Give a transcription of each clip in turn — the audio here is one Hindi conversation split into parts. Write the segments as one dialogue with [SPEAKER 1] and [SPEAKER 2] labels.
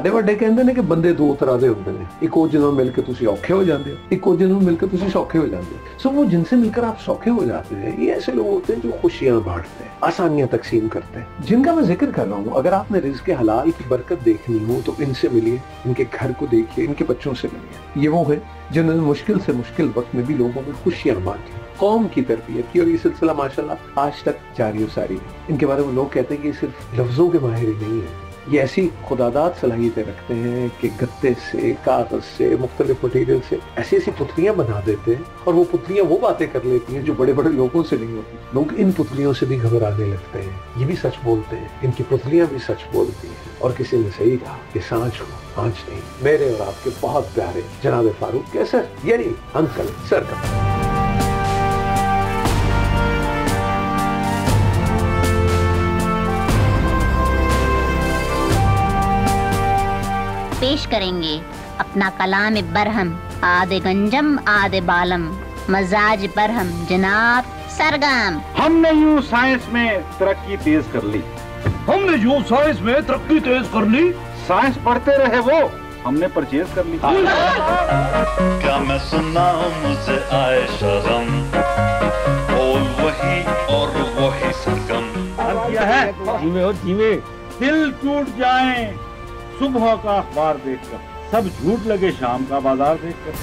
[SPEAKER 1] ਸਾਡੇ ਵੱਡੇ ਕਹਿੰਦੇ ਨੇ ਕਿ ਬੰਦੇ ਦੋ ਤਰ੍ਹਾਂ ਦੇ ਹੁੰਦੇ ਨੇ, ਇੱਕ ਉਹ ਜਿਹਨਾਂ ਮਿਲ ਕੇ ਤੁਸੀਂ ਔਖੇ हो जाते हो, एक वो जिन्होंने मिलकर तुझे सौखे हो जाते हो। सो वो जिनसे मिलकर आप सौखे हो जाते हैं, ये ऐसे लोग होते हैं जो खुशियां बांटते हैं, आसानियां तकसीम करते हैं, जिनका मैं जिक्र कर रहा हूँ। अगर आपने रिज़्क़ के हलाल की बरकत देखनी हो तो इनसे मिलिए, इनके घर को देखिए, इनके बच्चों से मिलिए। ये वो है जिन्होंने मुश्किल से मुश्किल वक्त में भी लोगों में खुशियां बांटी, कौम की तरबियत की, और ये सिलसिला माशाल्लाह आज तक जारी सारी है। इनके बारे में लोग कहते हैं कि ये सिर्फ लफ्जों के माहिर ही नहीं है, ये ऐसी खुदादात सलाहियतें रखते हैं कि गत्ते से, कागज से, मुख्तलिफ मटीरियल से ऐसी ऐसी पुतलियां बना देते हैं, और वो पुतलियां वो बातें कर लेती हैं जो बड़े बड़े लोगों से नहीं होती। लोग इन पुतलियों से भी घबराने लगते हैं। ये भी सच बोलते हैं, इनकी पुतलियां भी सच बोलती हैं। और किसी ने सही कहा कि सांच को आंच नहीं, मेरे और आपके बहुत प्यारे जनाब फारूक कैसर, यानी अंकल सरकम।
[SPEAKER 2] पेश करेंगे अपना कलाम बरहम, आदे गंजम आदे बालम, मजाज बरहम जनाब सरगम।
[SPEAKER 3] हमने यूं साइंस में तरक्की तेज कर ली,
[SPEAKER 4] हमने यूं साइंस में तरक्की तेज कर ली,
[SPEAKER 3] साइंस पढ़ते रहे वो हमने परचेज कर ली।
[SPEAKER 5] क्या मैं सुनाऊं मुझे आए शर्म, और वही सरगम।
[SPEAKER 3] क्या है धीमे हो धीमे, दिल टूट जाए सुबह का अखबार देखकर, सब झूठ लगे शाम का बाजार देखकर।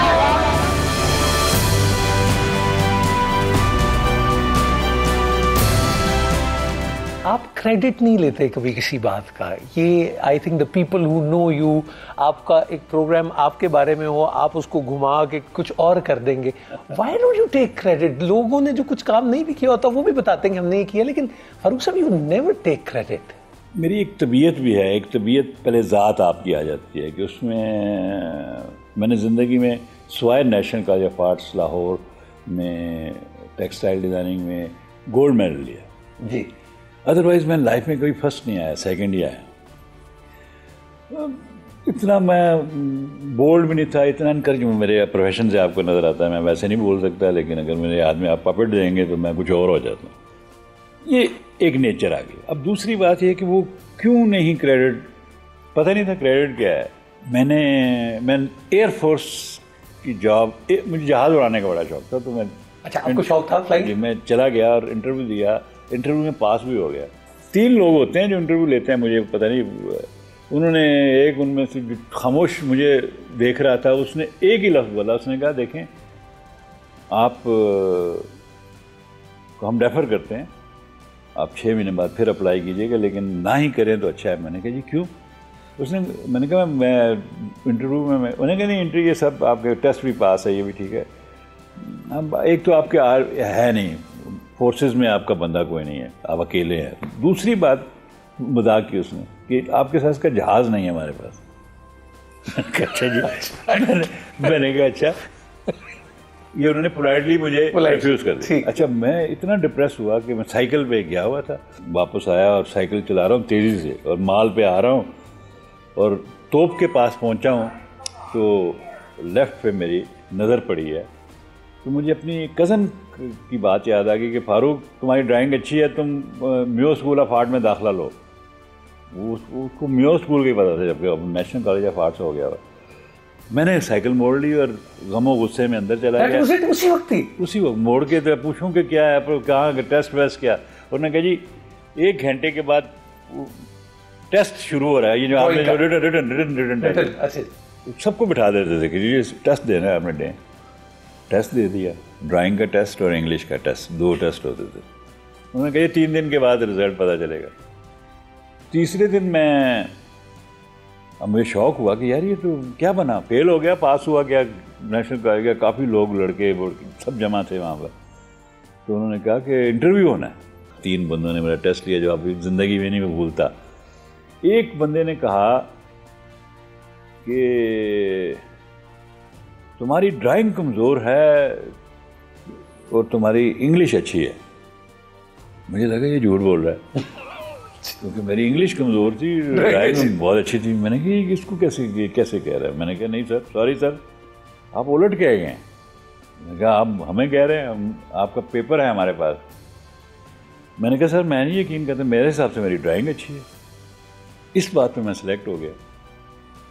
[SPEAKER 6] आप क्रेडिट नहीं लेते कभी किसी बात का। ये I think the people who know you, आपका एक प्रोग्राम आपके बारे में हो, आप उसको घुमा के कुछ और कर देंगे। Why don't you take credit? लोगों ने जो कुछ काम नहीं भी किया होता वो भी बताते हैं कि हमने ये किया, लेकिन फारूक साहब यू नेवर टेक क्रेडिट।
[SPEAKER 3] मेरी एक तबीयत भी है, एक तबीयत पहले ज़ात आपकी आ जाती है कि उसमें मैंने ज़िंदगी में सवाए national college of arts Lahore में टेक्सटाइल डिज़ाइनिंग में गोल्ड मेडल लिया
[SPEAKER 6] जी,
[SPEAKER 3] अदरवाइज़ मैं लाइफ में कभी फर्स्ट नहीं आया, सेकंड ही आया। इतना मैं बोल्ड भी नहीं था, इतना इनकरेज मेरे प्रोफेशन से आपको नज़र आता है। मैं वैसे नहीं बोल सकता, लेकिन अगर मेरे हाथ में आप पपेट देंगे तो मैं कुछ और हो जाता हूँ। ये एक नेचर आ गई। अब दूसरी बात यह कि वो क्यों नहीं क्रेडिट, पता नहीं था क्रेडिट क्या है। मैं एयरफोर्स की जॉब, मुझे जहाज़ उड़ाने का बड़ा शौक था, तो मैं
[SPEAKER 6] अच्छा आपको शौक था फ्लाइंग?
[SPEAKER 3] मैं चला गया और इंटरव्यू दिया, इंटरव्यू में पास भी हो गया। 3 लोग होते हैं जो इंटरव्यू लेते हैं, मुझे पता नहीं, उन्होंने एक उनमें से खामोश मुझे देख रहा था, उसने एक ही लफ्ज़ बोला, उसने कहा देखें आप को हम रेफ़र करते हैं, आप 6 महीने बाद फिर अप्लाई कीजिएगा, लेकिन ना ही करें तो अच्छा है। मैंने कहा जी क्यों? मैंने कहा मैं इंटरव्यू में उन्होंने कहा नहीं, इंटरव्यू ये सब आपके टेस्ट भी पास है, ये भी ठीक है। अब एक तो आपके है नहीं, फोर्सेस में आपका बंदा कोई नहीं है, आप अकेले हैं। दूसरी बात मजाक की उसने कि आपके साथ का जहाज़ नहीं है हमारे पास। अच्छा जी, मैंने कहा अच्छा, ये उन्होंने पोलाइटली मुझे रिफ्यूज़ कर दिया। अच्छा, मैं इतना डिप्रेस हुआ कि मैं साइकिल पे गया हुआ था, वापस आया और साइकिल चला रहा हूँ तेज़ी से और माल पे आ रहा हूँ और तोप के पास पहुँचा हूँ तो लेफ़्ट पे मेरी नज़र पड़ी है, तो मुझे अपनी कज़न की बात याद आ गई कि फारूक तुम्हारी ड्राइंग अच्छी है, तुम म्यो स्कूल ऑफ आर्ट में दाखिला लो। उसको म्यो स्कूल का ही पता था, जबकि अब नेशनल कॉलेज ऑफ आर्ट्स हो गया। मैंने साइकिल मोड़ ली और गमो गुस्से में अंदर चला गया।
[SPEAKER 6] उसी वक्त
[SPEAKER 3] मोड़ के तो पूछूं कि क्या है, कहाँ टेस्ट वेस्ट क्या? उन्होंने कहा जी 1 घंटे के बाद टेस्ट शुरू हो रहा है, ये जो आपने रिटन सबको बिठा देते थे कि ये टेस्ट देना है आपने, डे टेस्ट दे दिया, ड्राइंग का टेस्ट और इंग्लिश का टेस्ट, 2 टेस्ट होते थे। उन्होंने कहा 3 दिन के बाद रिजल्ट पता चलेगा। तीसरे दिन अब मुझे शौक हुआ कि यार ये तो क्या बना, फेल हो गया, पास हुआ क्या, नेशनल कॉलेज गया, काफ़ी लोग लड़के सब जमा थे वहाँ पर। तो उन्होंने कहा कि इंटरव्यू होना है। 3 बंदों ने मेरा टेस्ट लिया जो अभी ज़िंदगी में नहीं मैं भूलता। एक बंदे ने कहा कि तुम्हारी ड्राइंग कमज़ोर है और तुम्हारी इंग्लिश अच्छी है। मुझे लगा ये झूठ बोल रहा है क्योंकि मेरी इंग्लिश कमज़ोर थी, ड्राइंग बहुत अच्छी थी। मैंने कहा इसको कैसे कह रहा है? मैंने कहा नहीं सर, सॉरी सर, आप उलट कह गए हैं। मैंने कहा आप हमें कह रहे हैं, आपका पेपर है हमारे पास। मैंने कहा सर मैं नहीं यकीन करता, मेरे हिसाब से मेरी ड्राइंग अच्छी है। इस बात पे मैं सिलेक्ट हो गया।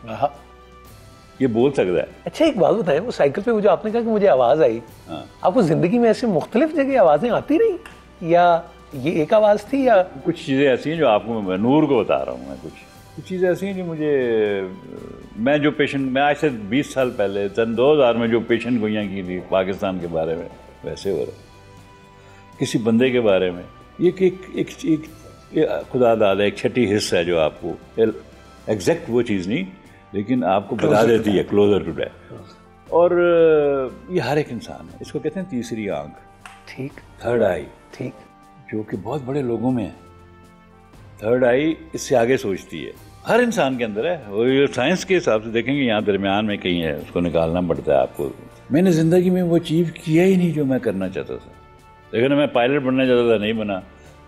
[SPEAKER 6] हाँ।
[SPEAKER 3] ये बोल सकता है।
[SPEAKER 6] अच्छा एक बात बताएं, वो साइकिल पे वो जो आपने कहा कि मुझे आवाज आई,
[SPEAKER 3] हाँ।
[SPEAKER 6] आपको जिंदगी में ऐसे मुख्तलिफ जगह आवाजें आती रही या ये एक आवाज थी या
[SPEAKER 3] कुछ चीज़ें ऐसी हैं जो आपको मैं नूर को बता रहा हूँ। मैं कुछ चीज़ें ऐसी हैं जो मुझे, मैं जो पेशेंट, मैं आज से 20 साल पहले सन 2000 में जो पेशेंट गोइयाँ की थी पाकिस्तान के बारे में, वैसे हो रहा किसी बंदे के बारे में। ये कि एक खुदा दादा एक छठी हिस्सा है जो आपको एग्जैक्ट वो चीज़ नहीं, लेकिन आपको बता देती है क्लोजर टू डेथ। और ये हर एक इंसान है, इसको कहते हैं तीसरी आंख,
[SPEAKER 6] ठीक,
[SPEAKER 3] थर्ड आई,
[SPEAKER 6] ठीक,
[SPEAKER 3] जो कि बहुत बड़े लोगों में है। थर्ड आई इससे आगे सोचती है, हर इंसान के अंदर है। और ये साइंस के हिसाब से देखेंगे यहाँ दरमियान में कहीं है, उसको निकालना पड़ता है आपको। मैंने ज़िंदगी में वो अचीव किया ही नहीं जो मैं करना चाहता था। लेकिन मैं पायलट बनना चाहता था, नहीं बना।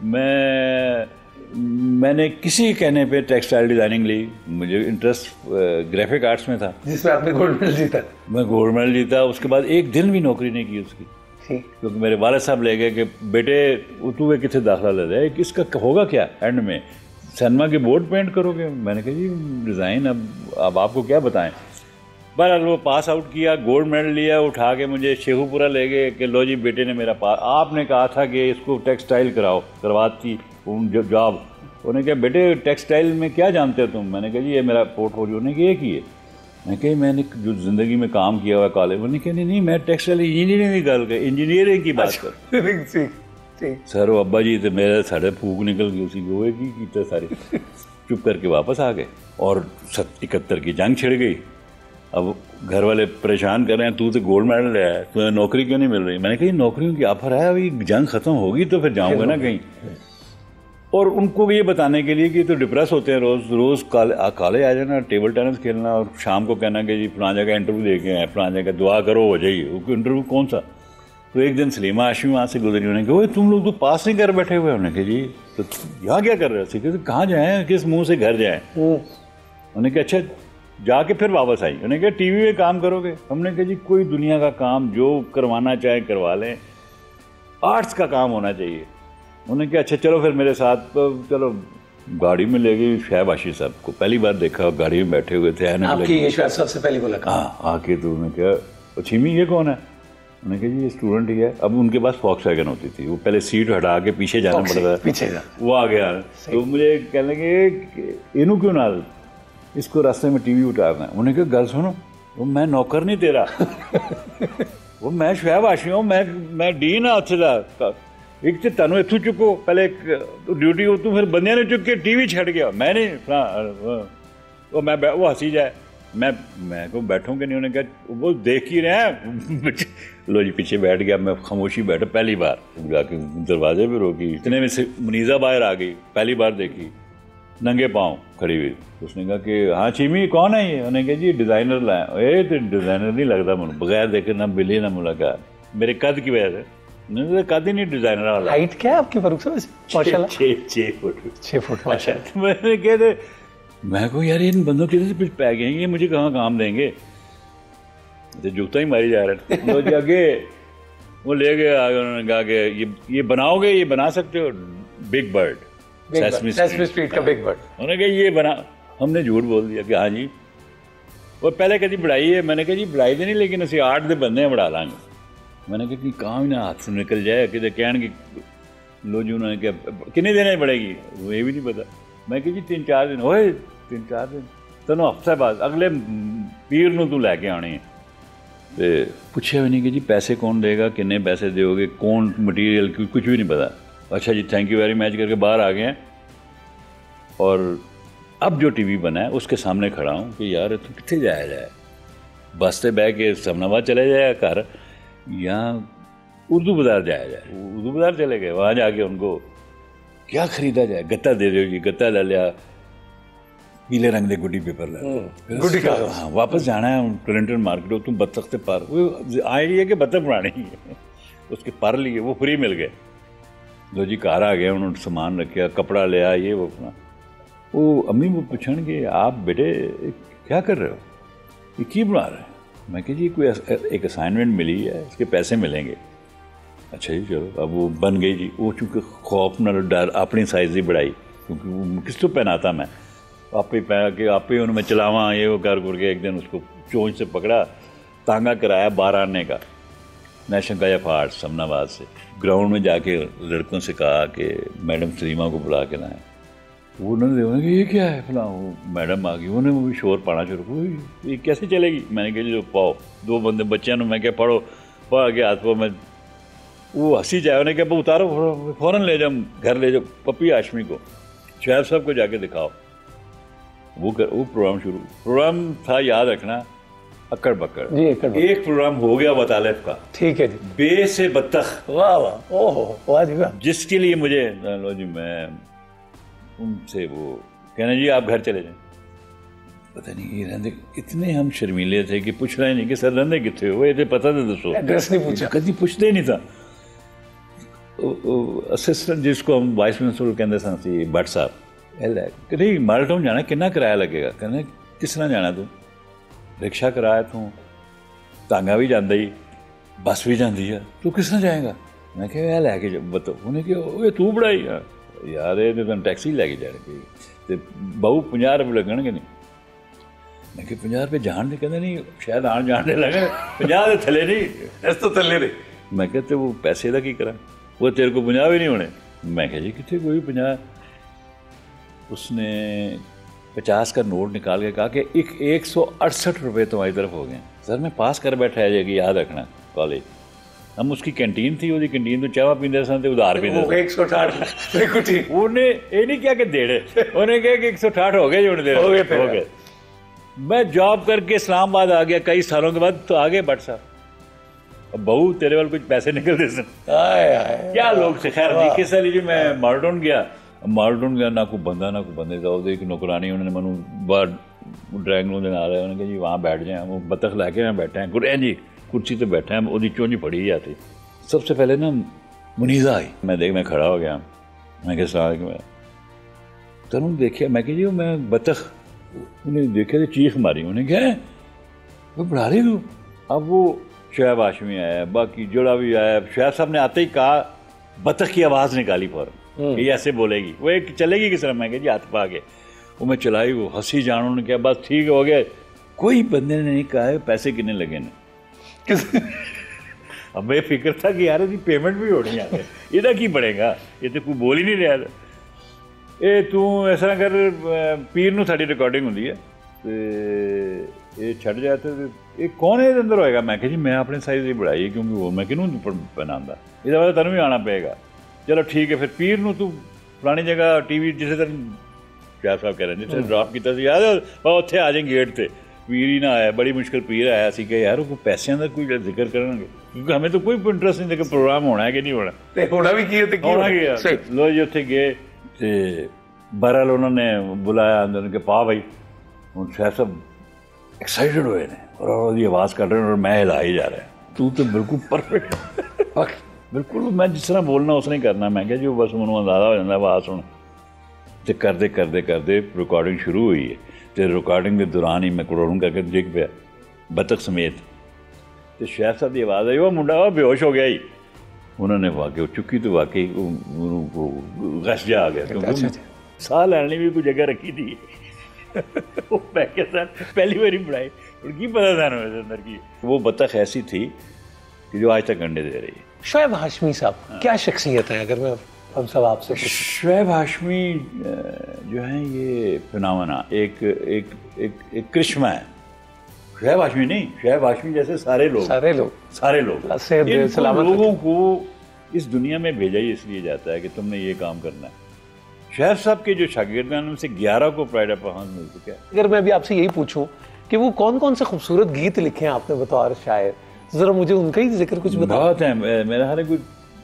[SPEAKER 3] मैंने किसी कहने पे टेक्सटाइल डिज़ाइनिंग ली, मुझे इंटरेस्ट ग्राफिक आर्ट्स में था,
[SPEAKER 6] जिसमें आपने गोल्ड मेडल जीता।
[SPEAKER 3] मैं गोल्ड मेडल जीता। उसके बाद एक दिन भी नौकरी नहीं की उसकी, क्योंकि मेरे वाले साहब ले गए कि बेटे तू कितने दाखिला ले जाए, इसका होगा क्या एंड में, सिनेमा के बोर्ड पेंट करोगे। मैंने कहा जी डिज़ाइन अब आपको क्या बताएं। बहरहाल वो पास आउट किया, गोल्ड मेडल लिया, उठा के मुझे शेखुपुरा ले गए कि लो जी बेटे ने मेरा पास, आपने कहा था कि इसको टेक्सटाइल करवाती जॉब। उन्होंने कहा बेटे टेक्सटाइल में क्या जानते हो तुम। मैंने कहा जी ये मेरा पोर्टफोलियो ने ये की है। मैं कही मैंने जो ज़िंदगी में काम किया हुआ कॉलेज। उन्होंने कहा नहीं मैं टेक्सटाइल इंजीनियरिंग की गल कर, इंजीनियरिंग की बात कर। सर वो अब्बा जी तो मेरे साढ़े फूक निकल गई उसी गोए की सारी। चुप करके वापस आ गए और 71 की जंग छिड़ गई। अब घर वाले परेशान कर रहे हैं, तू तो गोल्ड मेडल ले आया, तुम्हें नौकरी क्यों नहीं मिल रही। मैंने कही नौकरियों की ऑफर है, अभी जंग ख़त्म होगी तो फिर जाऊँगा ना कहीं। और उनको ये बताने के लिए कि तो डिप्रेस होते हैं, रोज़ काले आ जाना, टेबल टेनिस खेलना और शाम को कहना कि जी फलां जगह इंटरव्यू दे के आए, फलां जगह दुआ करो हो जाइए। वो इंटरव्यू कौन सा। तो एक दिन सलीमा आशमी वहाँ से गुजरी, उन्होंने कहा तुम लोग तो पास नहीं कर बैठे हुए। उन्होंने कहा जी तो यहाँ क्या कर रहे हो, तो कहाँ जाएँ, किस मुँह से घर जाएँ। उन्होंने कहा अच्छा जाके फिर वापस आई। उन्होंने कहा टीवी में काम करोगे। हमने कहा जी कोई दुनिया का काम जो करवाना चाहे करवा लें, आर्ट्स का काम होना चाहिए। उन्होंने कहा अच्छा चलो फिर मेरे साथ। तो चलो गाड़ी में ले गई शहबाशी साहब को, पहली बार देखा गाड़ी में बैठे हुए थे।
[SPEAKER 6] आपकी सबसे पहली मुलाकात?
[SPEAKER 3] हाँ आके तो उन्होंने कहा छिमी ये कौन है। उन्होंने कहा जी ये स्टूडेंट ही है। अब उनके पास फॉक्सवैगन होती थी, वो पहले सीट हटा के पीछे जाना पड़ता था,
[SPEAKER 6] पीछे जा। वो
[SPEAKER 3] आ गया तो मुझे कहने लगे इनू क्यों ना, इसको रास्ते में टीवी उतारना है। उन्होंने कहा गल सुनो, वो मैं नौकर नहीं तेरा वो मैं शहबाशी हूँ, मैं डीन हाँ उत्थे दा। एक तो तेनों इतों चुको पहले ड्यूटी तू, फिर बंदियां ने चुक के टीवी छड़ गया। मैं नहीं वो मैं वो हंसी जाए, मैं को बैठूंगे नहीं। उन्होंने कहा वो देख ही रहे हैं लो जी पीछे बैठ गया। मैं खामोशी बैठा, पहली बार जाके दरवाजे पे रोकी, इतने में से मुनीजा बाहर आ गई, पहली बार देखी, नंगे पाँव खड़ी हुई। उसने कहा कि हाँ चीमी कौन है ये। उन्होंने कहा जी डिज़ाइनर लाए। तो डिज़ाइनर नहीं लगता मुझे, बगैर देखे ना मिली ना मुलाकात, मेरे कद की वजह से। नहीं कद ही नहीं डिज़ाइनर वाला।
[SPEAKER 6] हाइट क्या है आपकी फारूक साहब? माशाल्लाह
[SPEAKER 3] 6 फुट
[SPEAKER 6] 6 फुट माशाल्लाह।
[SPEAKER 3] मैंने कहा थे, मैं को यार इन बंदों किधर से पिछ पै गए, ये मुझे कहाँ काम देंगे। तो जूता ही मारी जा रहे थे। तो जाके वो ले गए आगे, उन्होंने कहा कि ये बनाओगे, ये बना सकते हो, बिग बर्ड सेसमी
[SPEAKER 6] स्ट्रीट का बिग बर्ड।
[SPEAKER 3] उन्होंने कहा ये बना। हमने झूठ बोल दिया कि हाँ जी। वो पहले कभी बढ़ाई है। मैंने कहा जी बढ़ाई तो नहीं, लेकिन असं 8 दे बंदे बढ़ा लांगे। मैंने कहा कि काम ही ना हाथ से निकल जाए कि कहन की लो जी। उन्होंने कहा कितने दिन बढ़ेगी, वो ये भी नहीं पता। मैं कहा जी 3-4 दिन होए, 3-4 दिन तेन हफ्ते बाद अगले पीर नूं तू लैके आनी है। तो पूछा भी नहीं कि जी पैसे कौन देगा, कितने पैसे दोगे, कौन मटीरियल, कुछ भी नहीं पता। अच्छा जी थैंक यू वेरी मच करके बाहर आ गए हैं। और अब जो टीवी बना है उसके सामने खड़ा हूँ कि यार तू कितने जाया जाए, बस से बह के समनाबाद चले जाए घर, या उर्दू बाज़ार जाया जाए। उर्दू बाज़ार चले गए, वहाँ जाके उनको क्या ख़रीदा जाए, गत्ता दे दो जी, गत्ता ले लिया, पीले रंग दे गुड्डी पेपर ले
[SPEAKER 6] गुड्डी का।
[SPEAKER 3] हाँ वापस जाना है क्लिंटन मार्केट, तुम बत्तख से पर वो आइडिया कि बत्तख बनानी है। उसके पर लिए वो फ्री मिल गए। लो जी घर आ गया, उन्होंने सामान रखा, कपड़ा लिया, ये वो अपना। वो अम्मी वो पूछन कि आप बेटे क्या कर रहे हो, ये की बना रहे हैं। मैं कहा जी कोई एक असाइनमेंट मिली है, इसके पैसे मिलेंगे। अच्छा जी चलो। अब वो बन गई जी। वो चूँकि खौफ न डर अपनी साइज़ ही बढ़ाई, क्योंकि वो किस तो पहनाता मैं। आप ही पै के आप ही उनमें चलावा ये वो कर के एक दिन उसको चोंच से पकड़ा, तांगा कराया 12 आने का नेशनल काया फार्ट समनाबाद से। ग्राउंड में जाके लड़कों से कहा कि मैडम सलीमा को बुला के लाएं। वो उन्होंने कि ये क्या है फलां, वो मैडम आ गई, उन्होंने वो भी शोर पाना शुरू किया, ये कैसे चलेगी। मैंने कहा जो पाओ 2 बंदे बच्चों ने, मैं क्या पढ़ो पढ़ के हाथ पर मैं, वो हंसी जाए, उन्हें क्या उतारो फ़ौरन ले जाओ घर ले जाओ पप्पी हाशमी को, शोएब साहब को जाके दिखाओ। वो प्रोग्राम शुरू, प्रोग्राम था याद रखना अक्कड़ बक्कड़ जी, एक प्रोग्राम हो गया बतालिफ का, ठीक है जी, बे से बत्तख, वाह वाह, ओहो वाह जी वाह, जिसके लिए मुझे लो जी मैं उनसे वो कहना जी आप घर चले जाएं। पता नहीं ये रहते इतने हम शर्मीले थे कि पूछ रहे नहीं कि सर रहते कितने हुए थे, पता था दसो, एड्रेस नहीं पूछा, कभी पूछते ही नहीं था। असिस्टेंट जिसको हम वाइस प्रिंसिपल कहते सी भट्ट साहब, कि नहीं माल टाउन जाना कितना किराया लगेगा, कहने किस तरह जाना तू, रिक्शा कराया तू, तांगा भी जाता ही, बस भी जाती है, तू किस तरह जाएगा। मैं क्या लैके बताओ, उन्हें क्या तू बढ़ाई यार ये तो टैक्सी लैके जाने तो बहु 50 रुपये लगन नहीं। मैं कि 50 रुपये जान दे, कहते नहीं शायद आन जाने लगे 50 के थले नहीं, इस तो थले नहीं। मैं कहते वो पैसे का की करा, वो तेरे को 50 भी नहीं होने। मैं कहा जी कितने कोई 50। उसने 50 का नोट निकाल के कहा कि 168 रुपये तुम्हारी तरफ हो गए। सर मैं पास कर बैठा है कि याद रखना कॉलेज, हम उसकी कैंटीन थी, ਉਹਦੀ कैंटीन तो चाह पींदे सन ते उधार पींदे सन। 168 बिल्कुल ठीक। ਉਹਨੇ ਇਹ ਨਹੀਂ ਕਿਹਾ ਕਿ ਦੇੜੇ, ਉਹਨੇ ਕਿਹਾ कि 168 हो गए, जो हो गए। मैं जॉब करके इस्लामाबाद आ गया कई सालों के बाद, तो आ गए भट्ट साहब, अब बहू तेरे वाल कुछ पैसे निकलते सन, क्या लोग थे। खैर जी किस लीजिए मैं माल्टोन गया ना कोई बंदा ना कोई बंदे का, एक नौकरानी उन्होंने मैं बाहर ड्राइंग रूम आ रहा है, उन्होंने कहा जी वहाँ बैठ जाए, वो बतख लैके मैं बैठा है जी कुर्सी तो बैठा है, वो चोंज फड़ी जाती। सबसे पहले ना मुनीजा आई, मैं खड़ा हो गया, मैं क्या सलाम तनु देखिए, मैं जी मैं बतख, उन्हें देखे तो चीख मारी, उन्हें क्या है वो बढ़ा रही तू। अब वो शोएब हाशमी आया, बाकी जोड़ा भी आया, शोएब साहब ने आते ही कहा, बतख की आवाज़ निकाली फौरन, ये ऐसे बोलेगी, वो एक चलेगी किस तरह। मैं क्या जी हाथ पा के वो मैं चलाई, वो हंसी जान, उन्होंने क्या बस ठीक हो गया। कोई बंदे ने नहीं कहा पैसे कितने लगे ने। अब मैं फिक्र था कि यार इसकी पेमेंट भी होनी है, ਇਹਦਾ ਕੀ ਬਣੇਗਾ, ਇਹ ਤੇ ਕੋਈ ਬੋਲ ਹੀ ਨਹੀਂ ਰਿਹਾ। ਇਹ ਤੂੰ ਇਸ ਤਰ੍ਹਾਂ ਕਰ, ਪੀਰ ਨੂੰ ਸਾਡੀ ਰਿਕਾਰਡਿੰਗ ਹੁੰਦੀ ਹੈ ਤੇ ਇਹ ਛੱਡ ਜਾ, ਤੇ ਇਹ ਕੌਣ ਇਹਦੇ ਅੰਦਰ ਹੋਏਗਾ। ਮੈਂ ਕਿਹਾ ਜੀ ਮੈਂ ਆਪਣੇ ਸਾਈਜ਼ ਦੀ ਬਣਾਈ ਹੈ, ਕਿਉਂਕਿ ਉਹ ਮੈਂ ਕਿਹਨੂੰ ਪहनाਉਂਦਾ, ਇਹਦਾ ਬਾਅਦ ਤੈਨੂੰ ਵੀ ਆਉਣਾ ਪਏਗਾ। ਚਲੋ ਠੀਕ ਹੈ, ਫਿਰ ਪੀਰ ਨੂੰ ਤੂੰ ਫਲਾਣੀ ਜਗ੍ਹਾ ਟੀਵੀ ਜਿਸੇ ਤਰ੍ਹਾਂ ਸ਼ਾਹ ਸਾਹਿਬ ਕਹਿ ਰਹੇ ਜਿੱਥੇ ਡਰਾਪ ਕੀਤਾ ਸੀ, ਯਾਦ ਉੱਥੇ ਆ ਜਾਏ ਗੇਟ ਤੇ। पीर ही ना आया, बड़ी मुश्किल पीर आया सी कि यार वो पैसों का कोई जिक्र करेंगे, क्योंकि हमें तो कोई इंटरेस्ट नहीं था कि प्रोग्राम होना है कि नहीं होना, होना भी की लो जी। उत्थे गए तो बहरहाल उन्होंने बुलाया अंदर के पा भाई, हूँ शायद सब एक्साइटेड हुए ने और उसकी आवाज़ कर रहे हैं और मैं हिला ही जा रहा है, तू तो बिल्कुल परफेक्ट बिल्कुल मैं जिस तरह बोलना उस नहीं करना। मैं क्या जी बस मैंने अंदाजा हो जाता आवाज़ सुन। तो करते करते करते रिकॉर्डिंग शुरू हुई है, तो रिकॉर्डिंग के दौरान ही मैं करोड़ों करके डिग पाया बतख समेत। तो शोएब साहब की आवाज़ आई, वो मुंडा वो बेहोश हो गया ही। उन्होंने वाकई चुकी तो वाकई गश जा आ गया, क्योंकि साह लैने भी कोई जगह रखी थी। मैं क्या सर पहली बार ही बढ़ाई, उनकी पता था अंदर की। वो बतख ऐसी थी कि जो आज तक अंडे दे रही है।
[SPEAKER 6] शोएब हाशमी साहब क्या शख्सियत है, अगर मैं हम सब आपसे।
[SPEAKER 3] शोएब हाशमी जो है ये फिनोमेना, एक करिश्मा है। शोएब हाशमी नहीं, शोएब हाशमी जैसे सारे लोग लोगों को इस दुनिया में भेजा ही इसलिए जाता है कि तुमने ये काम करना है। शोएब साहब के जो शागिर्द हैं उनमें से 11 को प्राइड ऑफ परफॉर्मेंस मिल चुका है।
[SPEAKER 6] अगर मैं अभी आपसे यही पूछूं कि वो कौन कौन से खूबसूरत गीत लिखे हैं आपने बतौर शायर, जरा मुझे उनका ही जिक्र कुछ बताओ।
[SPEAKER 3] बहुत है, मेरा हाल कुछ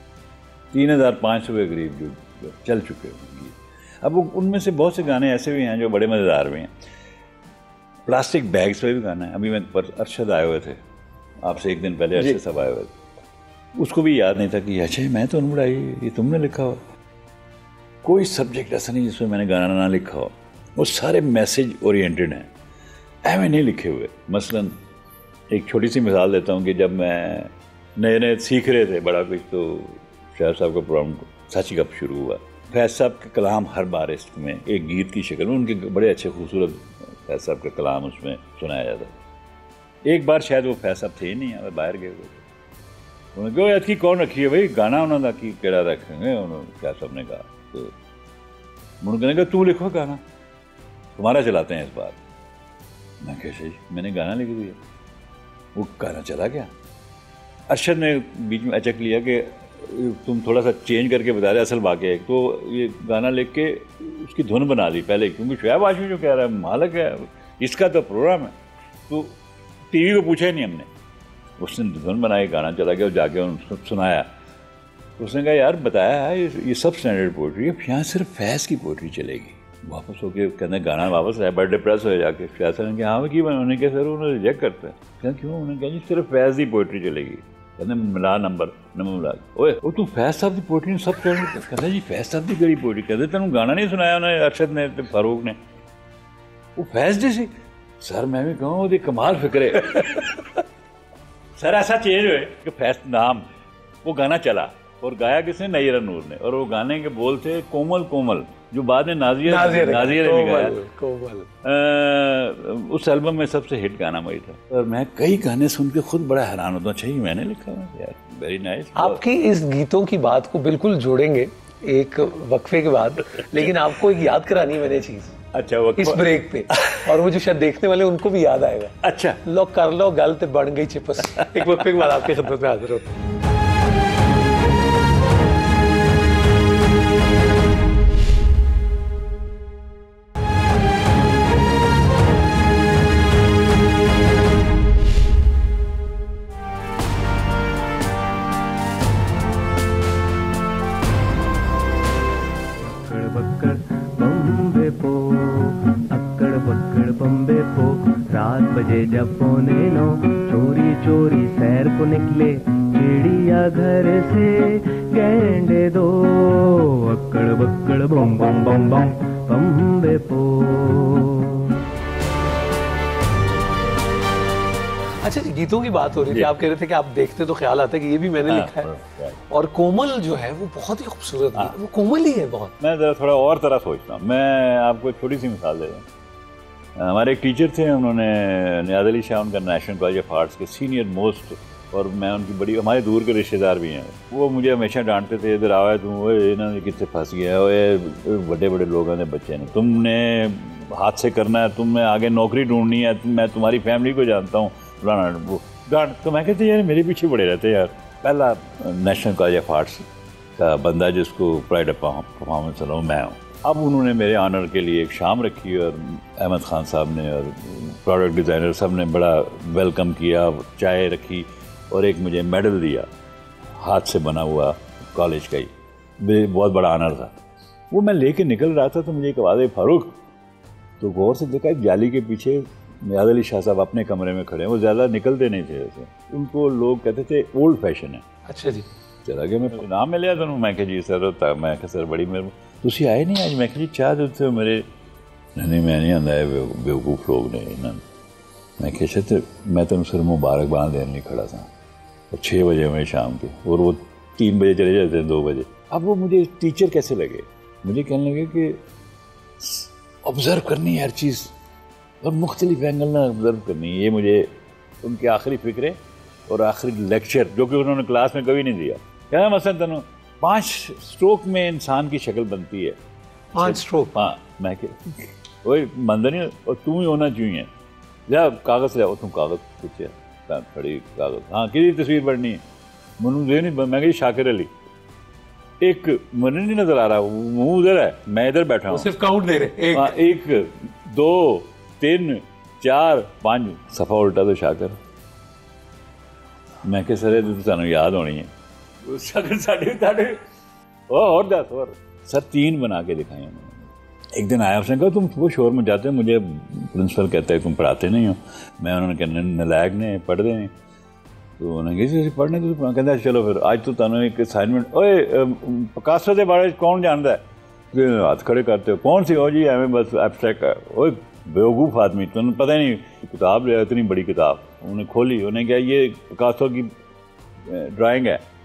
[SPEAKER 3] 3500 के करीब जो चल चुके होंगे। अब उनमें से बहुत से गाने ऐसे भी हैं जो बड़े मज़ेदार भी हैं। प्लास्टिक बैग्स पे भी गाना है। अभी मैं अरशद आए हुए थे आपसे एक दिन पहले, अरशद साहब आए हुए थे, उसको भी याद नहीं था कि अच्छा मैं तो उन्होंने ये तुमने लिखा हो। कोई सब्जेक्ट ऐसा नहीं जिसमें मैंने गाना ना लिखा हो, वो सारे मैसेज ओरिएंटेड हैं, ऐसे नहीं लिखे हुए। मसलन एक छोटी सी मिसाल देता हूँ कि जब मैं नए नए सीख रहे थे बड़ा कुछ, तो शाह साहब का प्रोग्राम सच गप शुरू हुआ, फैज साहब के कलाम हर बार इसमें एक गीत की शक्ल में, उनके बड़े अच्छे खूबसूरत फैज साहब का कलाम उसमें सुनाया जाता है। एक बार शायद वो फैज साहब थे ही नहीं, हमें बाहर गए हुए, उन्होंने कहा अतकी कौन रखी है भाई, गाना उन्होंने की केड़ा रखेंगे, उन्होंने फैज साहब ने कहा। तो उन्होंने कहा तू लिखो गाना, तुम्हारा चलाते हैं इस बार। मैं कैसे, मैंने गाना लिख दिया, वो गाना चला गया। अरशद ने बीच में अचक लिया कि तुम थोड़ा सा चेंज करके बता रहे, असल वाक़या है। तो ये गाना लिख के उसकी धुन बना दी पहले, क्योंकि शुएब हाशमी जो कह रहा है मालिक है, इसका तो प्रोग्राम है। तो टीवी को पूछा ही नहीं हमने, उसने धुन बनाई, गाना चला गया और जाके उनको सुनाया। उसने कहा यार बताया है ये सब स्टैंडर्ड पोइट्री है, यहाँ सिर्फ फैज़ की पोइट्री चलेगी। वापस होके कहते गाना वापस आया, बड़े डिप्रेस हो जाके फैज़ ने कहा हाँ की उन्होंने कहा सर उन्होंने रिजेक्ट करते हैं। क्या क्यों? उन्होंने कहा जी सिर्फ फैज़ की पोइट्री चलेगी। कहते मिला नंबर मिला, ओए वो तू फैज़ साहब की पोइट्री सब कहता जी फैज़ साहब की कड़ी पोइट्री, कहते तेन गाना नहीं सुनाया उन्हें अरशद ने फारूक ने, वो फैज़ जी सी। सर मैं भी कहूँ वो कमाल फिक्रे सर ऐसा चेंज हुए कि फैज़ नाम, वो गाना चला और गाया किसने? नैयर नूर ने। और वो गाने के बोल थे कोमल कोमल, जो बाद में नाजिया ने गाया। उस एल्बम में सबसे हिट गाना वही था। और मैं कई गाने सुन के खुद बड़ा हैरान होता हूँ, अच्छा ही मैंने लिखा है यार, वेरी नाइस।
[SPEAKER 6] आपकी इस गीतों की बात को बिल्कुल जोड़ेंगे एक वक्फे के बाद, लेकिन आपको एक याद करानी मैंने चीज,
[SPEAKER 3] अच्छा वो
[SPEAKER 6] इस ब्रेक पे, और वो जो शायद देखने वाले उनको भी याद आएगा।
[SPEAKER 3] अच्छा
[SPEAKER 6] लो कर लो गल ते बन गई चिपस। एक वक्फे के बाद आपकी खिदमत में हाजिर होते हैं।
[SPEAKER 7] बजे जब 9:15 चोरी चोरी सैर को निकले चिड़िया घर से गेंडे दो, अक्कड़ बक्कड़ बम बम बम बम बम्बे पो।
[SPEAKER 6] अच्छा जी, गीतों की बात हो रही थी, आप कह रहे थे कि आप देखते तो ख्याल आता है कि ये भी मैंने लिखा है, और कोमल जो है वो बहुत ही खूबसूरत है, वो कोमल ही है बहुत।
[SPEAKER 3] मैं जरा थोड़ा और तरह सोचता हूँ। मैं आपको छोटी सी मिसाल दे रहा हूँ। हमारे एक टीचर थे, उन्होंने नियाज़ अली शाह, उनका नेशनल कॉलेज ऑफ आर्ट्स के सीनियर मोस्ट, और मैं उनकी बड़ी हमारे दूर के रिश्तेदार भी हैं। वो मुझे हमेशा डांटते थे, इधर आवा तुम, वो इन्होंने किससे फंस गया, वो बड़े बड़े लोगों ने बच्चे ने, तुमने हाथ से करना है, तुम्हें आगे नौकरी ढूंढनी है, मैं तुम्हारी फैमिली को जानता हूँ, वो डांट। तो मैं कहते यार मेरे पीछे पड़े रहते यार। पहला नेशनल कॉलेज ऑफ आर्ट्स का बंदा जिसको प्राइड ऑफ परफॉर्मेंस रहा हूँ मैं हूँ। अब उन्होंने मेरे ऑनर के लिए एक शाम रखी, और अहमद खान साहब ने और प्रोडक्ट डिज़ाइनर सब ने बड़ा वेलकम किया, चाय रखी और एक मुझे मेडल दिया, हाथ से बना हुआ कॉलेज का ही, बहुत बड़ा ऑनर था। वो मैं लेके निकल रहा था तो मुझे एक आवाज़ आई फारूक, तो गौर से देखा जाली के पीछे नियाज़ अली शाह साहब अपने कमरे में खड़े हैं। वो ज़्यादा निकलते नहीं थे वैसे, उनको लोग कहते थे ओल्ड फैशन है।
[SPEAKER 6] अच्छा जी।
[SPEAKER 3] चला गया, मैं नाम मिले तो मैं कहा जी सर होता, मैं कहा सर बड़ी मेरे तुसी आए नहीं आज, मैं कहा जी चाह देते हो मेरे, नहीं मैं नहीं आंदा है बेवकूफ़ लोग ने इन्होंने। मैं कहा तो मैं तेन सिर्फ मुबारकबाद देने नहीं खड़ा था, और 6 बजे मैं शाम के, और वो 3 बजे चले जाते हैं 2 बजे। अब वो मुझे टीचर कैसे लगे, मुझे कहने लगे कि ऑब्ज़र्व करनी है हर चीज़, और मुख्तलिफ एंगल में ऑब्ज़र्व करनी है। ये मुझे उनके आखिरी फ़िक्रे और आखिरी लेक्चर, जो कि उन्होंने क्लास में कभी नहीं दिया, कहना मसलन तेनों 5 स्ट्रोक में इंसान की शक्ल बनती है।
[SPEAKER 6] 5 स्ट्रोक?
[SPEAKER 3] हाँ। मैं वही मंदनी, और तू ही होना चाहिए, या कागज़ ले, तुम कागज़ पूछे खड़ी कागज़, हाँ कि तस्वीर बढ़नी है, मनु दे नहीं, मैं कही शाकिर अली, एक मन नहीं नजर आ रहा, मुंह उधर है, मैं इधर बैठा हूँ,
[SPEAKER 6] सिर्फ काउंट दे रहे,
[SPEAKER 3] 1 2 3 4 5 सफ़ा उल्टा तो शाकिर। मैं कह सर तुम याद होनी है शाकिर साढ़े और 10 और सर 3 बना के दिखाए उन्होंने। एक दिन आया, उसने कहा तुम वो शोर में जाते हो, मुझे प्रिंसिपल कहता है तुम पढ़ाते नहीं हो। मैं उन्होंने कहना नलायक ने पढ़ते नहीं, तो उन्होंने कहा पढ़ने तो कहता चलो फिर आज तो तुम एक असाइनमेंट, ओए पिकासो के बारे कौन जानता है, हाथ खड़े करते हो, कौन सी हो जी एवं बस एब्स्ट्रैक्ट है, ओए बेवकूफ़ आदमी, तुम्हें पता ही नहीं, किताब ले, इतनी बड़ी किताब उन्हें खोली, उन्हें क्या ये पिकासो की ड्राइंग है,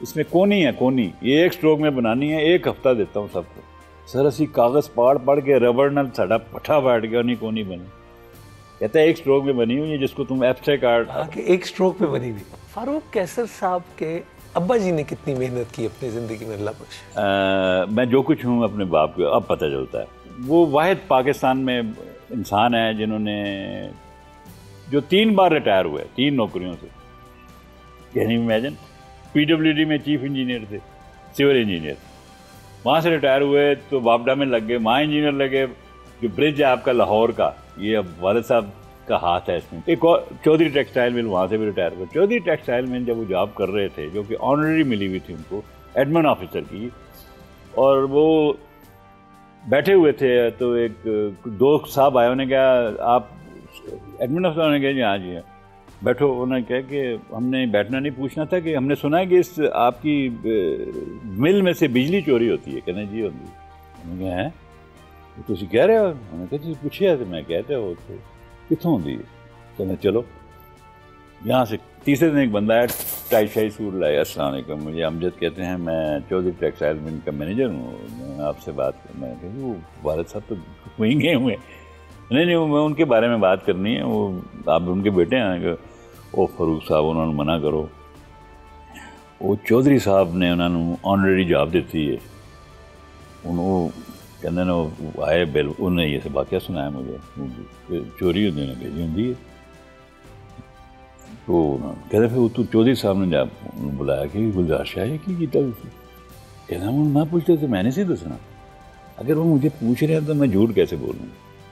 [SPEAKER 3] इसमें कोनी है, कोनी ये एक स्ट्रोक में बनानी है, 1 हफ्ता देता हूँ सबको। सर असी कागज़ पढ़ के रबड़ नाल साडा पट्ठा बैठ गया, नहीं कोनी बनी। कहता है 1 स्ट्रोक में बनी हुई है जिसको तुम एब्स्ट्रैक्ट आर्ट।
[SPEAKER 6] एक स्ट्रोक में बनी हुई। फारूक कैसर साहब के अब्बा जी ने कितनी मेहनत की अपनी ज़िंदगी में, अल्लाह बख्शे।
[SPEAKER 3] मैं जो कुछ हूँ अपने बाप को अब पता चलता है। वो वाहिद पाकिस्तान में इंसान है जिन्होंने जो 3 बार रिटायर हुए 3 नौकरियों से। Can you imagine? PWD में चीफ इंजीनियर थे, सिविल इंजीनियर, वहाँ से रिटायर हुए तो बापडा में लग गए, वहाँ इंजीनियर लगे। जो ब्रिज है आपका लाहौर का, ये अब वालिद साहब का हाथ है इसमें। एक और चौधरी टेक्सटाइल मिल, वहाँ से भी रिटायर हुए। चौधरी टेक्सटाइल मिल जब वो जॉब कर रहे थे, जो कि ऑनररी मिली हुई थी उनको एडमिन ऑफिसर की, और वो बैठे हुए थे तो एक 2 साहब आए, उन्होंने कहा आप एडमिन ऑफिसर? उन्होंने कहा जी हाँ जी हाँ बैठो। उन्होंने कहा कि हमने बैठना नहीं, पूछना था कि हमने सुना है कि इस आपकी मिल में से बिजली चोरी होती है। कहना जी होती है। उन्होंने कहा है तो कह रहे हो? उन्होंने कहा जी पूछिए। तो मैं कहते हो तो कितों होती है? कहना चलो यहाँ से। तीसरे दिन एक बंदा है, टाई शाई सूट लाया। अस्सलाम वालेकुम, मुझे अमजद कहते हैं, मैं चौधरी टेक्सटाइल मिल का मैनेजर हूँ, मैं आपसे बात करना है। कहा वो वालिद साहब तो वहीं गए हुए। नहीं मैं उनके बारे में बात करनी है, वो आप उनके बेटे हैं। ओ फारूक साहब उन्होंने मना करो, वो चौधरी साहब ने उन्होंने ऑनररी जॉब दी है। कहते ना वो आए बिल, उन्हें ये सब वाक़या सुनाया मुझे, चोरी होती है। तो कहते फिर तू चौधरी साहब ने जब बुलाया कि गुलजार शाह की किया, कहना वो ना पूछते तो मैंने से दसना, अगर वो मुझे पूछ रहे हैं तो मैं झूठ कैसे बोलूँ?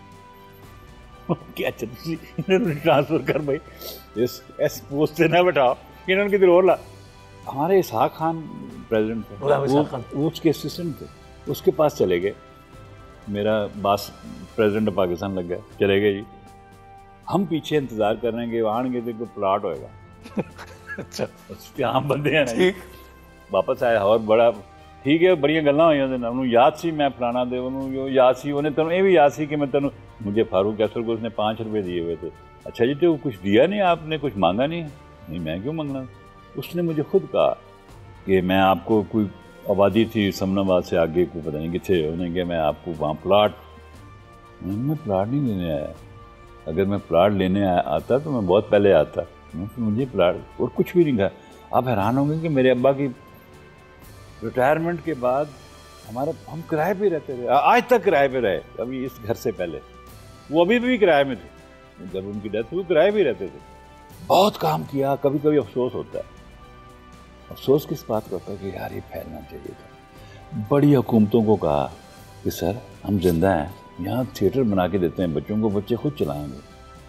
[SPEAKER 3] क्या ट्रांसफर कर भाई, इस पोस्ट से ना बैठाओ, इन्होंने किधर और ला। हमारे इसहाक खान प्रेसिडेंट थे, वो उसके असिस्टेंट थे, उसके पास चले गए। मेरा बास प्रेसिडेंट ऑफ पाकिस्तान लग गया, चले गए जी। हम पीछे इंतजार कर रहे हैं कि वहाँ आएंगे तो कोई प्लाट होएगा। अच्छा आम बंदे हैं ना। वापस आया और बड़ा ठीक है, बड़िया गल्लां होईयां उहदे नाल। उन्होंने याद सी मैं फलाना दे, उन्होंने याद सी, उन्हें तेन ये भी याद सी कि मैं तेन, मुझे फारूक कैसर को उसने 5 रुपये दिए हुए थे। अच्छा जी तो कुछ दिया नहीं आपने, कुछ मांगा नहीं? नहीं मैं क्यों मांगना। उसने मुझे खुद कहा कि मैं आपको, कोई आबादी थी समनाबाद से आगे, कोई पता नहीं कितने, उन्होंने कहा मैं आपको वहाँ प्लाट, मैं प्लाट नहीं लेने आया। अगर मैं प्लाट लेने आता तो मैं बहुत पहले आता, मुझे प्लाट और कुछ भी नहीं कहा। आप हैरान होंगे कि मेरे अब्बा की रिटायरमेंट के बाद हम किराए पे रहते थे, आज तक किराए पे रहे। अभी इस घर से पहले वो अभी भी किराए में थे, जब उनकी डेथ हुई किराए पे रहते थे। बहुत काम किया, कभी कभी अफसोस होता है। अफसोस किस बात का होता है कि यार ये फैलना चाहिए था। बड़ी हुकूमतों को कहा कि सर हम जिंदा हैं, यहाँ थिएटर बना के देते हैं बच्चों को, बच्चे खुद चलाएंगे,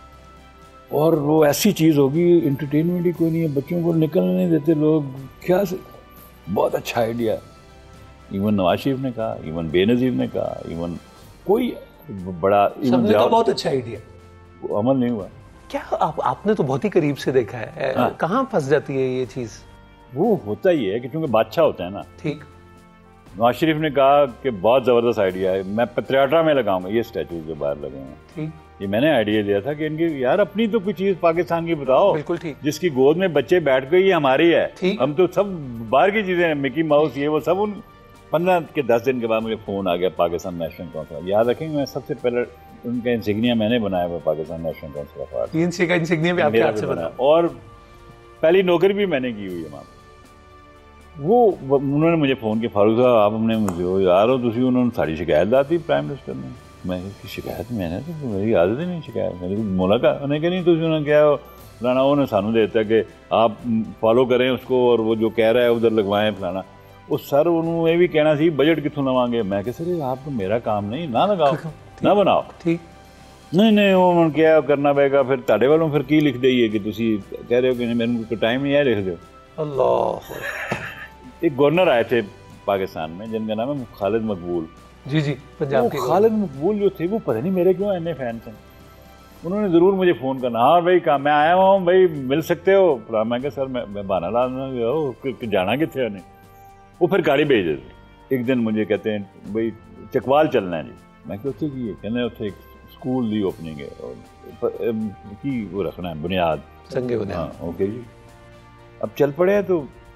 [SPEAKER 3] और वो ऐसी चीज़ होगी, इंटरटेनमेंट ही कोई नहीं है, बच्चों को निकलने नहीं देते लोग। क्या से बहुत अच्छा आइडिया। इवन नवाज शरीफ ने कहा, इवन बेनज़ीर ने कहा, इवन कोई बड़ा, इवन
[SPEAKER 6] बहुत अच्छा आइडिया,
[SPEAKER 3] वो अमल नहीं हुआ।
[SPEAKER 6] क्या आपने तो बहुत ही करीब से देखा है। हाँ। कहाँ फंस जाती है ये चीज़? वो
[SPEAKER 3] होता ही है कि क्योंकि बादशाह होता है ना।
[SPEAKER 6] ठीक।
[SPEAKER 3] नवाज शरीफ ने कहा कि बहुत ज़बरदस्त आइडिया है, मैं पत्रियाटा में लगाऊंगा ये स्टैचूज जो बाहर लगे हैं।
[SPEAKER 6] ठीक।
[SPEAKER 3] ये मैंने आइडिया दिया था कि इनकी यार अपनी तो कोई चीज़ पाकिस्तान की बताओ।
[SPEAKER 6] बिल्कुल ठीक।
[SPEAKER 3] जिसकी गोद में बच्चे बैठ गए ये हमारी है।
[SPEAKER 6] ठीक।
[SPEAKER 3] हम तो सब बाहर की चीज़ें, मिकी माउस ये वो सब। उन 15 के 10 दिन के बाद मुझे फ़ोन आ गया पाकिस्तान नेशनल काउंसिल। याद रखेंगे मैं सबसे पहले उनका इंसिग्निया मैंने बनाया हुआ Pakistan national council of art.
[SPEAKER 6] Insignia भी आपके हाथ से बना,
[SPEAKER 3] और पहली नौकरी भी मैंने की हुई है वहाँ। वो उन्होंने मुझे फ़ोन किया, फारूक साहब आप हमने मुझे यार हो तुसी, उन्होंने सारी शिकायत दाती प्राइम मिनिस्टर ने। मैं इसकी शिकायत मैंने तो मेरी आदत ही नहीं शिकायत, मेरी मुलाकात उन्हें कहा नहीं, तुसी उन्होंने क्या फलाना, उन्होंने सानू देता कि आप फॉलो करें उसको और वो जो कह रहा है उधर लगवाएं फलाना। उस सर उन्होंने ये भी कहना सी बजट कितों लवांगे। मैं कहा सर आप तो मेरा काम नहीं, ना लगाओ ना बनाओ।
[SPEAKER 6] ठीक।
[SPEAKER 3] नहीं उन्होंने क्या करना पड़ेगा फिर ताड़े वालों, फिर की लिख दईए कि तुसी कह रहे हो कि नहीं मेरे को टाइम नहीं है, लिख दो।
[SPEAKER 6] अल्लाह।
[SPEAKER 3] एक गवर्नर आए थे पाकिस्तान में जिनका नाम है खालिद मकबूल।
[SPEAKER 6] जी जी, पंजाब के
[SPEAKER 3] खालिद मकबूल जो थे वो पता नहीं मेरे क्यों एनए फैन थे। उन्होंने ज़रूर मुझे फ़ोन करना, हाँ भाई कहाँ मैं आया हुआ हूँ भाई, मिल सकते हो? मैं क्या सर मैं बहाना ला जाना कितने उन्हें। वो फिर गाड़ी भेज देते। एक दिन मुझे कहते हैं भाई चकवाल चलना है जी। मैं क्या उत्थे की है? कहने उत्थे एक स्कूल की ओपनिंग है और की वो रखना है बुनियाद,
[SPEAKER 6] संगे बुनियाद।
[SPEAKER 3] हाँ ओके जी। अब चल पड़े तो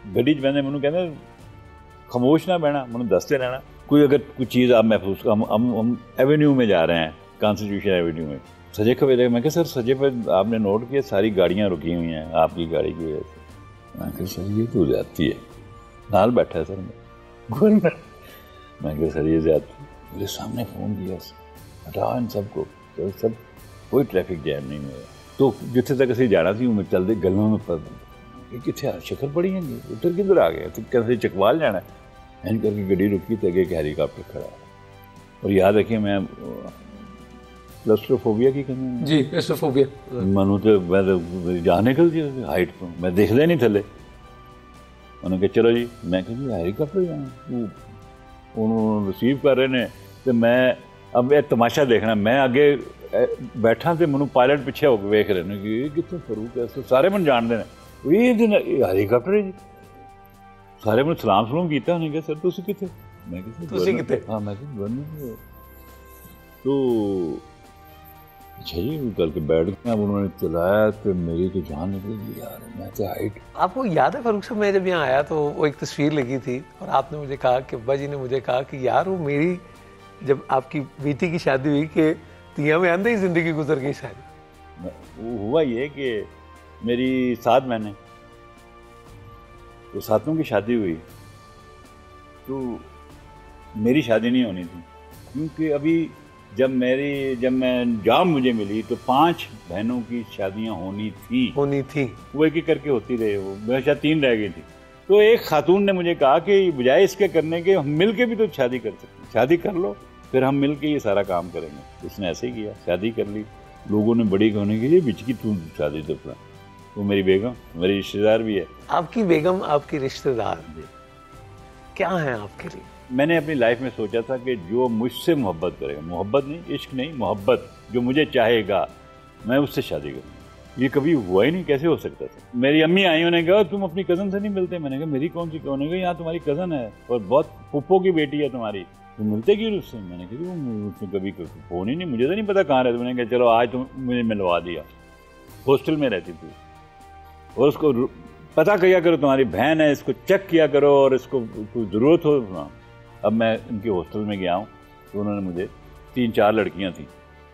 [SPEAKER 3] ਗੱਡੀ 'ਚ ਬਹਿੰਦੇ ਮੈਨੂੰ ਕਹਿੰਦੇ खामोश ना बहना, मैंने दसते रहना कोई अगर कोई चीज़ आप महफूज हम एवेन्यू में जा रहे हैं, कॉन्स्टिट्यूशन एवेन्यू में, सजे खबेरे मैं क्या सर सजे पर आपने नोट किया सारी गाड़ियाँ रुकी हुई हैं आपकी गाड़ी की वजह से। मैं कहा सर ये तो ज़्यादती है, नाल बैठा है सर गवर्नर। मैं कहा सर ये ज़्यादती, मेरे सामने फ़ोन किया हटाओ इन सबको, तो सब कोई ट्रैफिक जैम नहीं हुआ। तो जिथे तक असीं जाना सी मैं चलते गलों में पड़ कितने शिखर पड़ी हैं उधर किधर आ गए, तो कैसे चकवाल जाना है इन करके गड्डी रुकी तो अगे एक हेलीकॉप्टर खड़ा है। और याद रखिए मैं क्लस्ट्रोफोबिया की कमी
[SPEAKER 6] जी, क्लस्ट्रोफोबिया
[SPEAKER 3] मनु तो मैं जान निकल जी हाइट तो मैं देखता नहीं थले। उन्होंने कहा चलो जी, मैं कहा जी हेलीकॉप्टर जाना उन्होंने रिसीव कर रहे हैं तो मैं अब ये तमाशा देखना, मैं आगे बैठा तो मैं पायलट पिछे होकर वेख रहे हैं कि कितने फरूक है, सारे मैं जानते हैं ये हेलीकॉप्टर है जी। सारे मैं सलाम सलूम किया, उन्हें कहा सर तुसी किथे, मैं किथे हाँ मैं गवर्नर। तो अच्छा जी करके बैठ गए, अब उन्होंने चलाया तो मेरी तो जान निकल गई यार, मैं तो हाइट।
[SPEAKER 6] आपको याद है फारूक साहब, मैं जब यहाँ आया तो वो एक तस्वीर लगी थी और आपने मुझे कहा कि अब्बा जी ने मुझे कहा कि यार वो मेरी जब आपकी बेटी की शादी हुई कि तिया में आंदे ही जिंदगी गुजर गई शायद।
[SPEAKER 3] वो हुआ ये कि मेरी 7 महीने तो 7 की शादी हुई तो मेरी शादी नहीं होनी थी, क्योंकि अभी जब मैं जॉब मुझे मिली तो 5 बहनों की शादियां होनी थी वो एक एक करके होती रही, वो मेरे शायद 3 रह गई थी। तो एक खातून ने मुझे कहा कि बजाय इसके करने के हम मिल के भी तो शादी कर सकते, शादी कर लो फिर हम मिल के ये सारा काम करेंगे। उसने ऐसे ही किया, शादी कर ली, लोगों ने बड़ी होने के लिए बिच की तू शादी तो अपना, वो मेरी बेगम मेरी रिश्तेदार भी है।
[SPEAKER 6] आपकी बेगम आपकी रिश्तेदार क्या है आपके लिए?
[SPEAKER 3] मैंने अपनी लाइफ में सोचा था कि जो मुझसे मोहब्बत करेगा, मोहब्बत नहीं इश्क नहीं मोहब्बत, जो मुझे चाहेगा मैं उससे शादी करूँगा। ये कभी हुआ ही नहीं, कैसे हो सकता था। मेरी अम्मी आई, उन्होंने कहा तुम अपनी कज़न से नहीं मिलते, मैंने कहा मेरी कौन सी, उन्होंने कहा यहाँ तुम्हारी कज़न है और बहुत फूफो की बेटी है तुम्हारी, तुम मिलते क्यों उससे? मैंने कहा वो उसने कभी फ़ोन ही नहीं, मुझे तो नहीं पता कहाँ रहते। मैंने कहा चलो आज तुम मुझे मिलवा दिया, हॉस्टल में रहती थी और उसको पता किया करो तुम्हारी बहन है, इसको चेक किया करो और इसको कोई ज़रूरत हो ना। अब मैं उनके हॉस्टल में गया हूँ तो उन्होंने मुझे 3-4 लड़कियाँ थी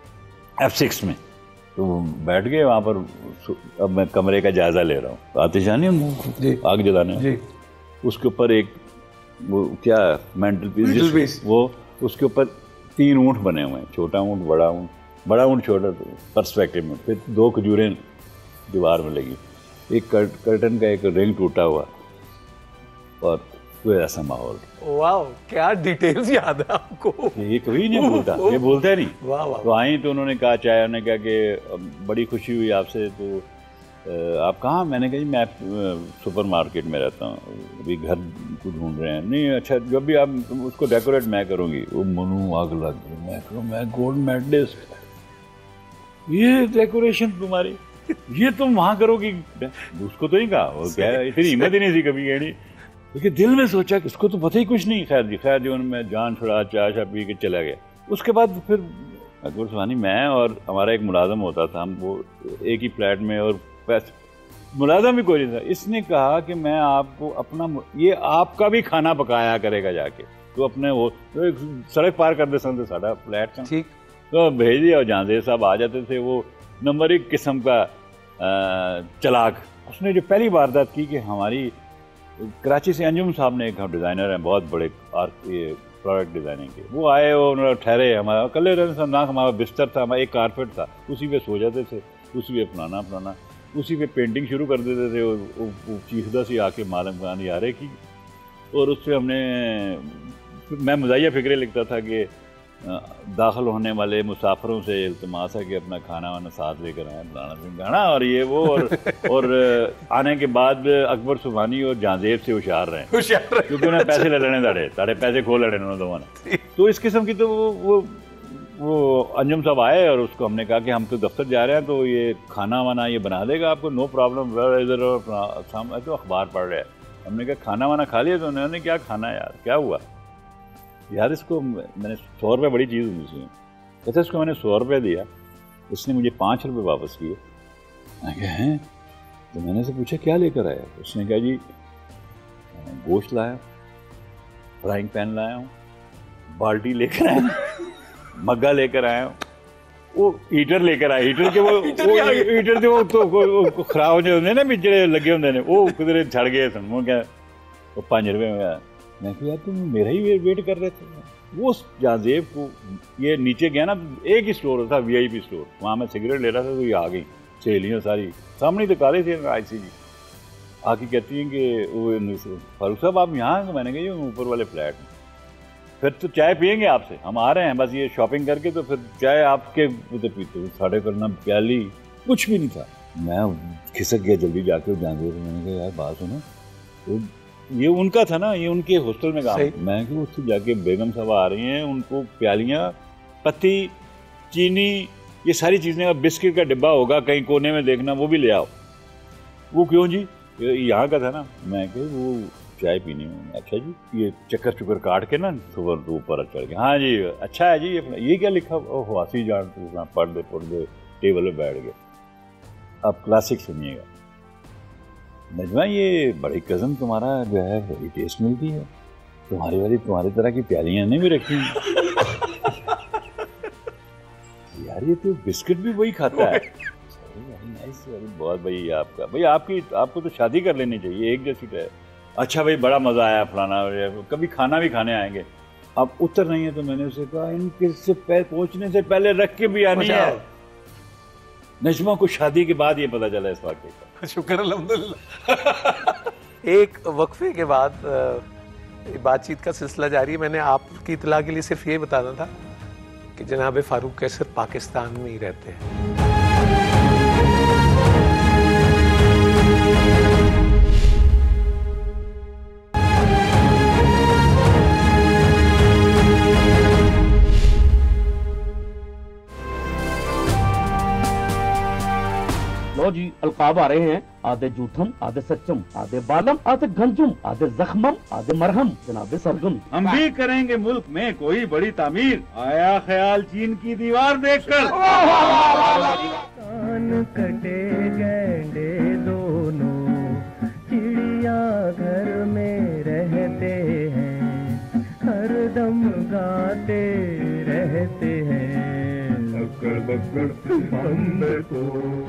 [SPEAKER 3] F6 में, तो बैठ गए वहाँ पर। अब मैं कमरे का जायज़ा ले रहा हूँ, आतिशानी आग जलाने, उसके ऊपर एक वो क्या मेंटल पीस, वो उसके ऊपर 3 ऊँट बने हुए हैं, छोटा ऊँट बड़ा ऊँट छोटा पर्सपेक्टिव में, फिर 2 खजूरें दीवार में लगी, एक कर्टन का एक रिंग टूटा हुआ और कोई ऐसा माहौल।
[SPEAKER 6] वाह क्या डिटेल्स याद है आपको,
[SPEAKER 3] ये कभी नहीं भूलता, ये भूलता नहीं।
[SPEAKER 6] वाह वाह।
[SPEAKER 3] तो आई तो उन्होंने कहा चाहे, उन्होंने कहा कि बड़ी खुशी हुई आपसे, तो आप कहाँ? मैंने कहा जी मैं सुपर मार्केट में रहता हूँ, अभी घर को ढूंढ रहे हैं। नहीं अच्छा जब भी आप उसको डेकोरेट मैं करूँगी। वो मनु आग लग गई, मैं गोल्ड मेडलिस्ट, ये डेकोरेशन तुम्हारी, ये तुम वहाँ करोगी? उसको तो नहीं कहा, वो क्या इतनी हिम्मत ही नहीं थी कभी कहनी, क्योंकि दिल में सोचा कि इसको तो पता ही कुछ नहीं। खैर जी मैं जान छुड़ा चाय पी के चला गया। उसके बाद फिर अकबर सुबहानी मैं और हमारा एक मुलाजम होता था, हम वो एक ही फ्लैट में, और मुलाजम भी कोई नहीं था। इसने कहा कि मैं आपको अपना ये आपका भी खाना पकाया करेगा जाके, तो अपने वो तो एक सड़क पार कर दे सकते साढ़ा फ्लैट था, ठीक तो भेज दिया। जांदे साहब आ जाते थे, वो नंबर 1 किस्म का चलाक। उसने जो पहली वारदात की कि हमारी कराची से अंजुम साहब ने, एक डिज़ाइनर हैं बहुत बड़े प्रोडक्ट डिज़ाइनिंग के, वो आए और उन्होंने ठहरे, हमारा कल्ले रहने ना, हमारा बिस्तर था, हमारा एक कारपेट था, उसी पे सो जाते थे, उसी पे फलाना उसी पे पेंटिंग शुरू कर देते थे। वो चीखदा सी आके मालम खान यारे की, और उससे मैं मज़ाहिया फ़िक्रे लिखता था कि दाखिल होने वाले मुसाफिरों से इल्तिमास है कि अपना खाना वाना साथ लेकर आए, गाना और ये वो, और आने के बाद अकबर सुबहानी और जांजेब से होशियार रहे, क्योंकि उन्हें पैसे ले लेने ताड़े पैसे खो लेने उन्होंने दोनों ने। तो इस किस्म की तो वो अंजुम साहब आए और उसको हमने कहा कि हम तो दफ्तर जा रहे हैं, तो ये खाना वाना ये बना देगा आपको, नो प्रॉब्लम। इधर हम तो अखबार पढ़ रहे हैं, हमने कहा खाना वाना खा लिया? तो उन्होंने क्या खाना यार, क्या हुआ यार? इसको मैंने 100 रुपये बड़ी चीज़ हुई थी, कहते इसको मैंने 100 रुपये दिया, उसने मुझे 5 रुपये वापस किए। मैं कहा हैं? तो मैंने से पूछा क्या लेकर आया? उसने कहा जी गोश्त लाया, फ्राइंग पैन लाया हूँ, बाल्टी लेकर आया हूँ, मग्गा लेकर आया हूँ, वो हीटर लेकर आया, हीटर के वो हीटर से वो तो खराब हो जाते ना, बिजड़े लगे होंगे ने, वो किधरे छड़ गए सन। वो क्या वो 5 रुपये में आया। मैं कहा यार तुम मेरा ही वेट कर रहे थे। वो जाजेब को ये नीचे गया ना, एक ही स्टोर था, VIP स्टोर, वहाँ मैं सिगरेट ले रहा था तो ये आ गई सहेलियाँ सारी, सामने दुकानें थी ICG, आके कहती हैं कि वो फारूक साहब आप यहाँ हैं? मैंने कहा ये ऊपर वाले फ्लैट में। फिर तो चाय पियेंगे आपसे, हम आ रहे हैं बस ये शॉपिंग करके, तो फिर चाय आपके उधर पीते। साढ़े पर ना प्याली कुछ भी नहीं था। मैं खिसक गया जल्दी जाके जाने। मैंने कहा यार बात सुनो, तो ये उनका था ना, ये उनके हॉस्टल में काम। मैं कि उससे जाके बेगम साहब आ रही हैं, उनको प्यालियाँ, पत्ती, चीनी, ये सारी चीज़ें, बिस्किट का डिब्बा होगा कहीं कोने में देखना, वो भी ले आओ। वो क्यों जी? यहाँ का था ना। मैं कि वो चाय पीनी है। अच्छा जी, ये चक्कर चुक्कर काट के ना सुबह तो ऊपर चढ़ के, हाँ जी अच्छा है जी, ये क्या लिखा? ओह हंसी जान, पढ़ दे टेबल पर बैठ गए। अब क्लासिक सुनिएगा। नजमा ये बड़ी कज़न तुम्हारा जो है बड़ी टेस्ट मिलती है, तुम्हारी वाली तुम्हारी तरह की प्यालियाँ नहीं भी रखी हैं। यार ये तो बिस्किट भी वही खाता है। नाइस, बहुत भाई आपका भाई, आपको तो शादी कर लेनी चाहिए, एक जैसी है। अच्छा भाई बड़ा मज़ा आया फलाना, कभी खाना भी खाने आएंगे। अब उतर नहीं है तो मैंने उसे कहा इनके से पहुँचने से पहले रख के भी आनी है। नजमा को शादी के बाद ये पता चला इस वाक़े का।
[SPEAKER 6] शुक्र अल्हम्दुलिल्लाह। एक वक्फे के बाद बातचीत का सिलसिला जारी है। मैंने आपकी इत्तला के लिए सिर्फ ये बताना था कि जनाब फारूक कैसर पाकिस्तान में ही रहते हैं।
[SPEAKER 4] लो जी अलकाब आ रहे हैं। आधे जूठम, आधे सच्चम, आधे बालम, आधे गंजुम, आधे जख्मम, आधे मरहम, जनाबे सरगम।
[SPEAKER 8] हम भी करेंगे मुल्क में कोई बड़ी तामीर। आया ख्याल चीन की दीवार देखकर।
[SPEAKER 7] कान कटे गैंडे दोनों चिड़िया घर में रहते हैं, हरदम गाते रहते हैं अक्कड़ बक्कड़ बम्बे को।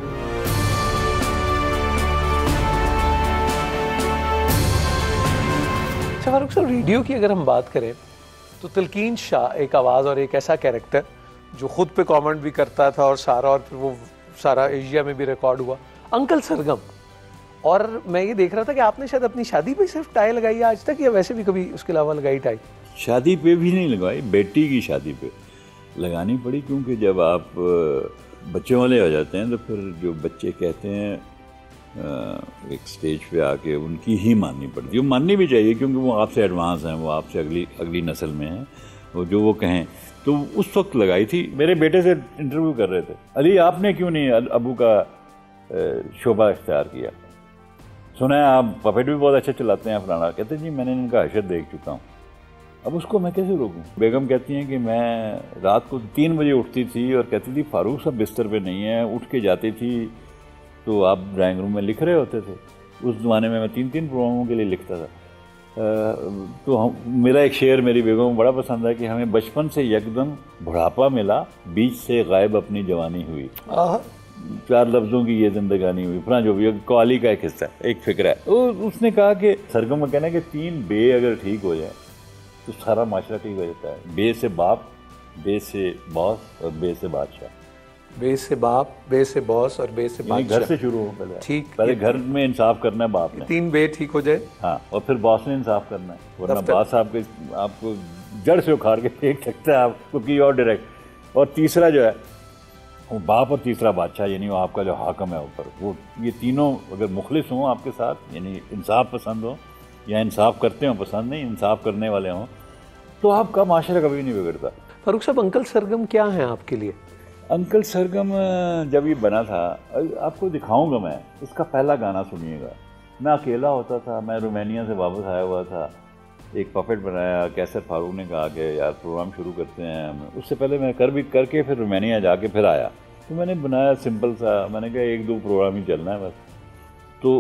[SPEAKER 6] अच्छा फारूक साहब, रेडियो की अगर हम बात करें तो तलकीन शाह एक आवाज़ और एक ऐसा कैरेक्टर जो खुद पे कमेंट भी करता था और फिर वो सारा एशिया में भी रिकॉर्ड हुआ। अंकल सरगम, और मैं ये देख रहा था कि आपने शायद अपनी शादी पे सिर्फ टाई लगाई है आज तक, या वैसे भी कभी उसके अलावा लगाई टाई?
[SPEAKER 3] शादी पे भी नहीं लगवाई, बेटी की शादी पे लगानी पड़ी, क्योंकि जब आप बच्चों वाले हो जाते हैं तो फिर जो बच्चे कहते हैं एक स्टेज पे आके उनकी ही माननी पड़ती है। वो माननी भी चाहिए क्योंकि वो आपसे एडवांस हैं, वो आपसे अगली नस्ल में हैं, वो जो वो कहें। तो उस वक्त लगाई थी। मेरे बेटे से इंटरव्यू कर रहे थे, अली आपने क्यों नहीं अबू का शोबा इख्तियार किया? सुना है आप पपेट भी बहुत अच्छा चलाते हैं फलाना। कहते जी मैंने इनका हशर देख चुका हूँ, अब उसको मैं कैसे रोकूं? बेगम कहती हैं कि मैं रात को 3 बजे उठती थी और कहती थी फारूक साहब बिस्तर पे नहीं है। उठ के जाती थी तो आप ड्राइंग रूम में लिख रहे होते थे। उस ज़माने में मैं 3-3 प्रोग्रामों के लिए लिखता था। तो मेरा एक शेर मेरी बेगम को बड़ा पसंद है कि हमें बचपन से यकदम बुढ़ापा मिला, बीच से गायब अपनी जवानी हुई, 4 लफ्ज़ों की ये जिंदगानी हुई, फिर जो भी कवाली का एक हिस्सा है, एक फिक्र है। तो उसने कहा कि सरगम का कहना है कि 3 बे अगर ठीक हो जाए तो सारा माशरा ठीक हो जाता है। बे से बाप, बे से बॉस और बे से बादशाह।
[SPEAKER 6] बे से बाप, बे से बॉस और बे से बादशाह।
[SPEAKER 3] घर से शुरू हो पहले।
[SPEAKER 6] ठीक,
[SPEAKER 3] पहले घर में इंसाफ करना है बाप ने,
[SPEAKER 6] 3 बे ठीक हो जाए।
[SPEAKER 3] हाँ, और फिर बॉस ने इंसाफ करना है, वरना बॉस आपको जड़ से उखाड़ के फेंक सकता है आपको की और डायरेक्ट। और तीसरा जो है वो बाप और तीसरा बादशाह, यानी वो आपका जो हाकम है ऊपर, वो ये तीनों अगर मुखलिस हों आपके साथ, यानी इंसाफ पसंद हो या इंसाफ करते हों, पसंद नहीं इंसाफ करने वाले हों, तो आपका माशरा कभी नहीं बिगड़ता।
[SPEAKER 6] फारूक साहब, अंकल सरगम क्या है आपके लिए?
[SPEAKER 3] अंकल सरगम जब ये बना था, आपको दिखाऊंगा मैं, इसका पहला गाना सुनिएगा। मैं अकेला होता था, मैं रोमानिया से वापस आया हुआ था, एक पपेट बनाया। कैसर फारूक ने कहा कि यार प्रोग्राम शुरू करते हैं हम। उससे पहले मैं करके फिर रोमानिया जाके फिर आया, तो मैंने बनाया सिंपल सा, मैंने कहा 1-2 प्रोग्राम ही चलना है बस। तो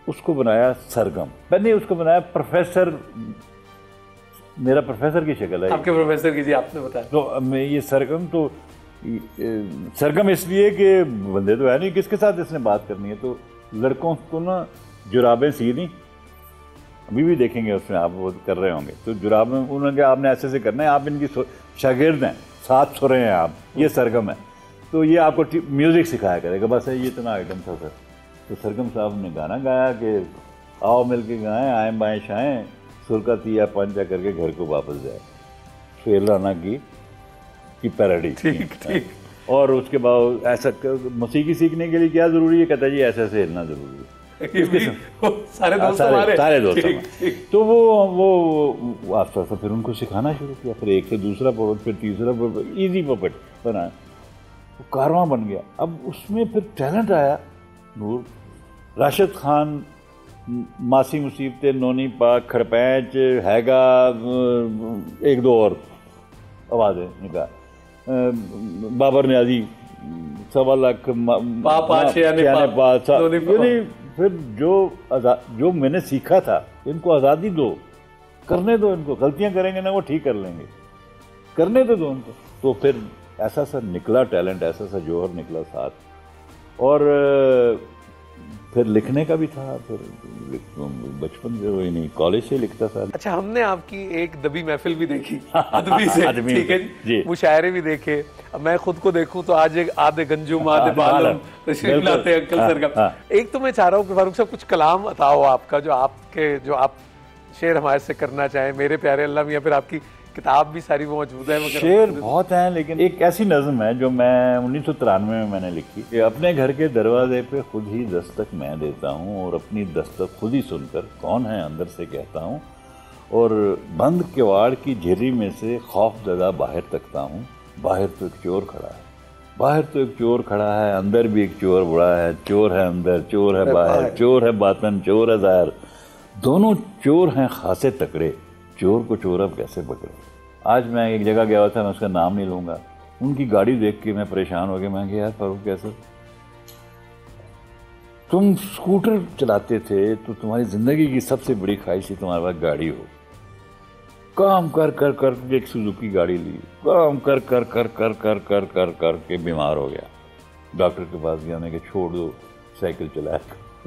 [SPEAKER 3] उसको बनाया सरगम, मैंने उसको बनाया प्रोफेसर, मेरा प्रोफेसर की शक्ल है
[SPEAKER 6] आपके प्रोफेसर की, जी आपने बताया।
[SPEAKER 3] तो मैं ये सरगम, तो सरगम इसलिए कि बंदे तो है नहीं, किसके साथ इसने बात करनी है, तो लड़कों को ना जुराबें सी दी, अभी भी देखेंगे उसमें आप वो कर रहे होंगे, तो जुराबें उन्होंने कहा आपने ऐसे से करना है, आप इनकी शागिर्द हैं, साथ सुर हैं आप, ये सरगम है, तो ये आपको म्यूज़िक सिखाया करेगा, बस है ये इतना आइटम था सर। तो सरगम साहब ने गाना गाया कि आओ मिल के गाएँ, आए बाएँ शाएँ, सुर का तिया पंचा करके घर को वापस जाए, फेल राना की पैरोडी।
[SPEAKER 6] ठीक।
[SPEAKER 3] और उसके बाद ऐसा मौसीकी सीखने के लिए क्या ज़रूरी है, कहता जी ऐसे ऐसे हिलना ज़रूरी है,
[SPEAKER 6] सारे दोस्त
[SPEAKER 3] तो वो आस्ता आस्ता फिर उनको सिखाना शुरू किया, फिर एक से दूसरा पॉपेट, फिर तीसरा पॉपेट, ईजी पॉपेट बनाया, वो कारवां बन गया। अब उसमें फिर टैलेंट आया, नूर राशिद खान, मासी मुसीबतें, नोनी पाक, खड़पैंच, हैगा, एक दो और आवाज़ें निकाल, बाबर न्याजी, 1.25 लाख, फिर जो मैंने सीखा था, इनको आज़ादी दो, करने दो इनको, गलतियां करेंगे ना वो ठीक कर लेंगे, करने तो दो उनको। तो फिर ऐसा सा निकला टैलेंट, ऐसा सा जौहर निकला साथ। और फिर लिखने का भी था, फिर बचपन से वही नहीं, कॉलेज से लिखता था।
[SPEAKER 6] अच्छा, हमने आपकी एक दबी महफिल भी देखी अदबी से, ठीक है जी, मुशायरे भी देखे। अब मैं खुद को देखूं तो आज एक आधे गंजुम आधे बालम तशरीफ लाते अंकल सरगम। एक तो मैं चाह रहा हूँ कि फारूक साहब कुछ कलाम बताओ आपका, जो आप शेर हमारे से करना चाहें, मेरे प्यारे अल्लाह मियां, फिर आपकी किताब भी सारी वो मौजूद है।
[SPEAKER 3] शेर बहुत हैं, लेकिन एक ऐसी नज़म है जो मैं 1993 में मैंने लिखी कि अपने घर के दरवाजे पे खुद ही दस्तक मैं देता हूँ और अपनी दस्तक खुद ही सुनकर कौन है अंदर से कहता हूँ, और बंद किवाड़ की झिर्री में से खौफजदा बाहर तकता हूँ, बाहर तो एक चोर खड़ा है, बाहर तो एक चोर खड़ा है, अंदर भी एक चोर बड़ा है, चोर है अंदर, चोर है बाहर, चोर है बातन, चोर है ज़ाहिर, दोनों चोर हैं खासे तकड़े, चोर को चोर अब कैसे पकड़े। आज मैं एक जगह गया था, मैं उसका नाम नहीं लूँगा, उनकी गाड़ी देख के मैं परेशान हो गया, मैं कहा यार फारूक कैसे, तुम स्कूटर चलाते थे तो तुम्हारी ज़िंदगी की सबसे बड़ी ख्वाहिश थी तुम्हारे पास गाड़ी हो, काम कर कर कर एक सुजुकी गाड़ी ली, काम कर कर कर कर कर कर कर कर के बीमार हो गया, डॉक्टर के पास गया, मैं छोड़ दो साइकिल चलाया,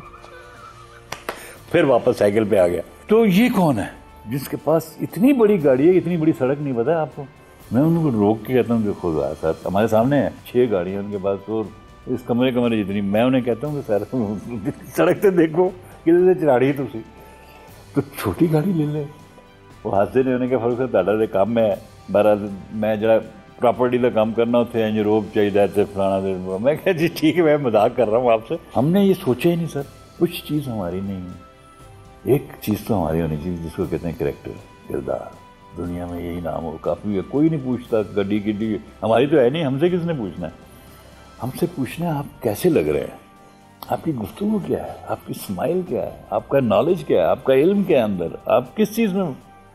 [SPEAKER 3] फिर वापस साइकिल पे आ गया। तो ये कौन है जिसके पास इतनी बड़ी गाड़ी है, इतनी बड़ी सड़क नहीं पता है आपको। मैं उनको रोक के कहता हूँ कि खुद आया सर, हमारे सामने है 6 गाड़ियाँ उनके पास, तो इस कमरे जितनी, मैं उन्हें कहता हूँ कि सर सड़क से देखो कितने से चढ़ाड़ी तुसी, तो छोटी गाड़ी ले ले। वो हादसे ने उन्हें कहा फारूक साहब ताड़ा दे काम है, बहरहाल मैं जरा प्रॉपर्टी का काम करना होते इंज रोब चाहिए थे फलाना दे, मैं कहा जी ठीक है, मैं मजाक कर रहा हूँ आपसे। हमने ये सोचा ही नहीं सर, कुछ चीज़ हमारी नहीं है, एक चीज़ तो हमारी होनी चाहिए जिसको कहते हैं कैरेक्टर, किरदार। दुनिया में यही नाम हो काफ़ी है, कोई नहीं पूछता गड्डी गिड्डी हमारी तो है नहीं, हमसे किसने पूछना है, हमसे पूछना है आप कैसे लग रहे हैं, आपकी गुफ्तगू क्या है, आपकी स्माइल क्या है, आपका नॉलेज क्या है, आपका इल्म क्या है अंदर, आप किस चीज़ में,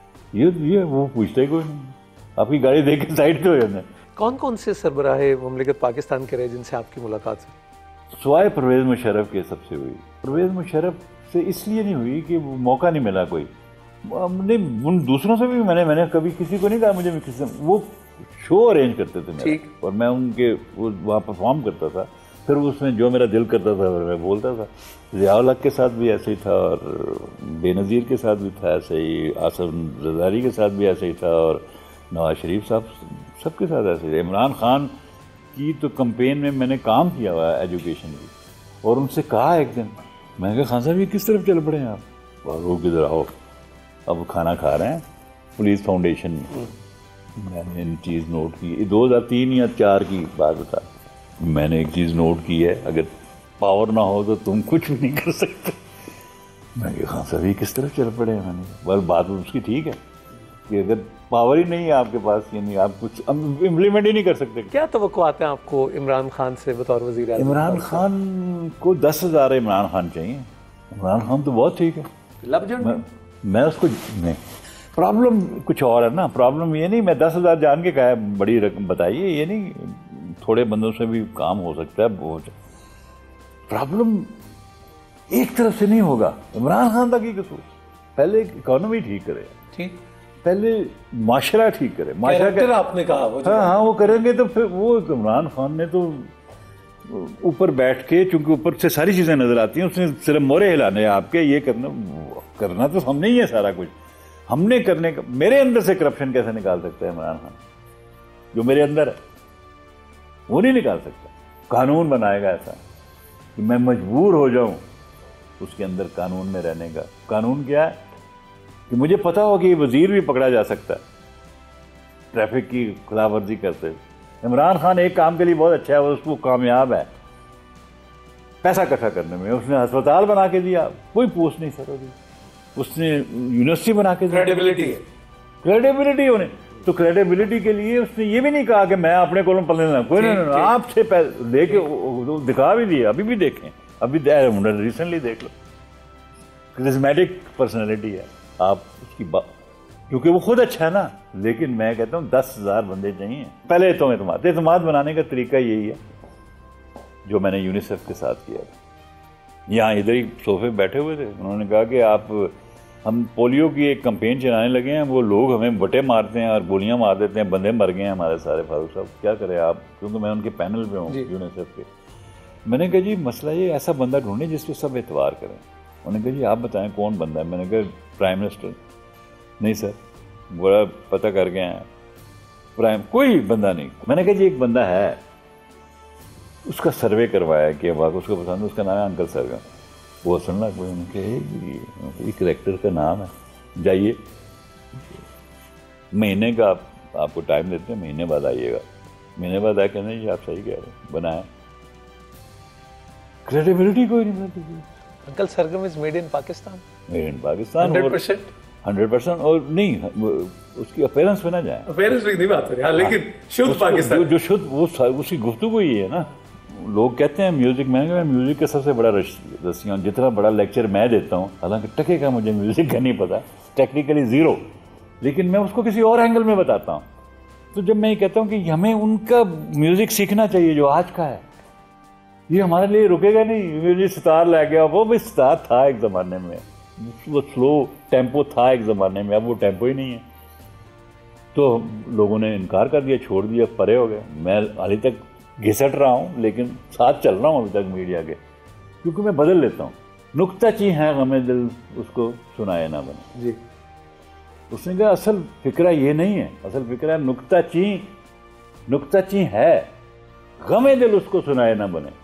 [SPEAKER 3] ये वो पूछते कोई नहीं, आपकी गाड़ी देख के साइड तो है।
[SPEAKER 6] कौन कौन से सरबराहे ममलिकत पाकिस्तान के रहे जिनसे आपकी मुलाकात हुई?
[SPEAKER 3] सवाए परवेज़ मुशर्रफ के सबसे हुई। परवेज़ मुशर्रफ से इसलिए नहीं हुई कि मौका नहीं मिला कोई, हमने उन दूसरों से भी मैंने कभी किसी को नहीं कहा मुझे किसी, वो शो अरेंज करते थे मेरा, और मैं उनके वहाँ परफॉर्म करता था, फिर उसमें जो मेरा दिल करता था मैं बोलता था। ज़ियाउल हक के साथ भी ऐसे ही था, और बेनज़ीर के साथ भी था ऐसे ही, आसिफ ज़रदारी के साथ भी ऐसे ही था, और नवाज शरीफ साहब सबके साथ ऐसे ही। इमरान खान की तो कंपेन में मैंने काम किया हुआ है एजुकेशन की, और उनसे कहा एक दिन, मैं कहा खान साहब ये किस तरफ चल पड़े हैं आप, और वो किधर आओ, अब खाना खा रहे हैं पुलिस फाउंडेशन में। मैंने इन चीज़ नोट की, 2003 या 4 की बात बता, मैंने एक चीज़ नोट की है, अगर पावर ना हो तो तुम कुछ भी नहीं कर सकते। मैं कहा खान साहब ये किस तरफ चल पड़े हैं, मैंने बस बात उसकी ठीक है कि अगर पावर ही नहीं है आपके पास, यानी आप कुछ इम्प्लीमेंट ही नहीं कर सकते।
[SPEAKER 6] क्या तवक्कुआत हैं आपको इमरान खान से बतौर वज़ीर आज़म?
[SPEAKER 3] इमरान खान को 10,000 इमरान खान चाहिए, इमरान खान तो बहुत ठीक है, मैं उसको नहीं, प्रॉब्लम कुछ और है ना, प्रॉब्लम ये नहीं मैं 10,000 जान के कहा बड़ी रकम बताइए, ये नहीं, थोड़े बंदों से भी काम हो सकता है। बहुत प्रॉब्लम एक तरफ से नहीं होगा, इमरान खान तक ही कसूर। पहले इकोनॉमी ठीक करे,
[SPEAKER 6] ठीक,
[SPEAKER 3] पहले माशरा ठीक करे, माशरा
[SPEAKER 6] आपने कहा वो,
[SPEAKER 3] हाँ वो करेंगे तो फिर वो इमरान खान ने तो ऊपर बैठ के, चूंकि ऊपर से सारी चीजें नजर आती हैं, उसने सिर्फ मोरे हिलाने आपके, ये करना तो हमने ही है सारा कुछ, हमने करने का। मेरे अंदर से करप्शन कैसे निकाल सकता है इमरान खान? जो मेरे अंदर है वो नहीं निकाल सकता। कानून बनाएगा ऐसा कि मैं मजबूर हो जाऊं उसके अंदर कानून में रहने का। कानून क्या है कि मुझे पता हो कि वजीर भी पकड़ा जा सकता है ट्रैफिक की खिलाफवर्जी करते हुए। इमरान खान एक काम के लिए बहुत अच्छा है, वो उसको कामयाब है पैसा इकट्ठा करने में। उसने अस्पताल बना के दिया, कोई पोस्ट नहीं सर होगी, उसने यूनिवर्सिटी बना के दी,
[SPEAKER 6] क्रेडिबिलिटी है,
[SPEAKER 3] क्रेडिबिलिटी होने। तो क्रेडिबिलिटी के लिए उसने ये भी नहीं कहा कि मैं अपने कोलों पल लेना, कोई नहीं, आपसे लेके दिखा भी दिए, अभी भी देखें, अभी रिसेंटली देख लो। करिज्मेटिक पर्सनैलिटी है आप उसकी बात, क्योंकि वो खुद अच्छा है ना। लेकिन मैं कहता हूँ 10,000 बंदे चाहिए पहले तो एतमाद बनाने का तरीका यही है जो मैंने यूनिसेफ के साथ किया था। यहाँ इधर ही सोफे बैठे हुए थे, उन्होंने कहा कि हम पोलियो की एक कैंपेन चलाने लगे हैं, वो लोग हमें बटे मारते हैं और गोलियां मार देते हैं, बंदे मर गए हैं हमारे सारे। फारूक साहब क्या करें आप, क्योंकि मैं उनके पैनल पे हूँ यूनिसेफ के। मैंने कहा जी मसला ये ऐसा बंदा ढूंढे जिस पर सब एतवार करें। उन्होंने कहा जी आप बताएं कौन बंदा है। मैंने कहा प्राइम मिनिस्टर। नहीं सर, बड़ा पता कर गए हैं प्राइम, कोई बंदा नहीं। मैंने कहा जी एक बंदा है, उसका सर्वे करवाया कि वाकई उसको पसंद, उसका नाम है अंकल सरगम। वो सुनना कोई, उनके एक करेक्टर का नाम है, जाइए महीने का आपको टाइम देते हैं, महीने बाद आइएगा। महीने बाद आया कहने जी आप सही कह रहे हैं, बनाए। क्रेडिबिलिटी कोई नहीं मिलती।
[SPEAKER 6] Uncle Sargam is made in Pakistan,
[SPEAKER 3] made in Pakistan
[SPEAKER 6] 100%।
[SPEAKER 3] और नहीं उसकी अपीयरेंस पे ना जाए,
[SPEAKER 6] अपीयरेंस भी नहीं बात हो रही, लेकिन शुद्ध पाकिस्तान
[SPEAKER 3] जो शुद्ध वो उसकी गुफ्तगू ही है ना। लोग कहते हैं म्यूजिक, मैं म्यूजिक का सबसे बड़ा रसिया हूँ, जितना बड़ा लेक्चर मैं देता हूँ, हालांकि टके का मुझे म्यूजिक का नहीं पता, टेक्निकली जीरो, लेकिन मैं उसको किसी और एंगल में बताता हूँ। तो जब मैं ये कहता हूँ कि हमें उनका म्यूजिक सीखना चाहिए जो आज का है, ये हमारे लिए रुकेगा नहीं। म्यूजिक सितार ला गया, वो भी सितार था एक ज़माने में, वो स्लो टेम्पो था एक ज़माने में, अब वो टेम्पो ही नहीं है। तो लोगों ने इनकार कर दिया, छोड़ दिया, परे हो गए। मैं हाल तक घिसट रहा हूँ लेकिन साथ चल रहा हूँ अभी तक मीडिया के, क्योंकि मैं बदल लेता हूँ। नुक्ताची है गमे दिल उसको सुनाए ना बने
[SPEAKER 6] जी।
[SPEAKER 3] उसने कहा असल फिक्रा ये नहीं है, असल फिक्रा नुक्ताची है, गमे दिल उसको सुनाए ना बने।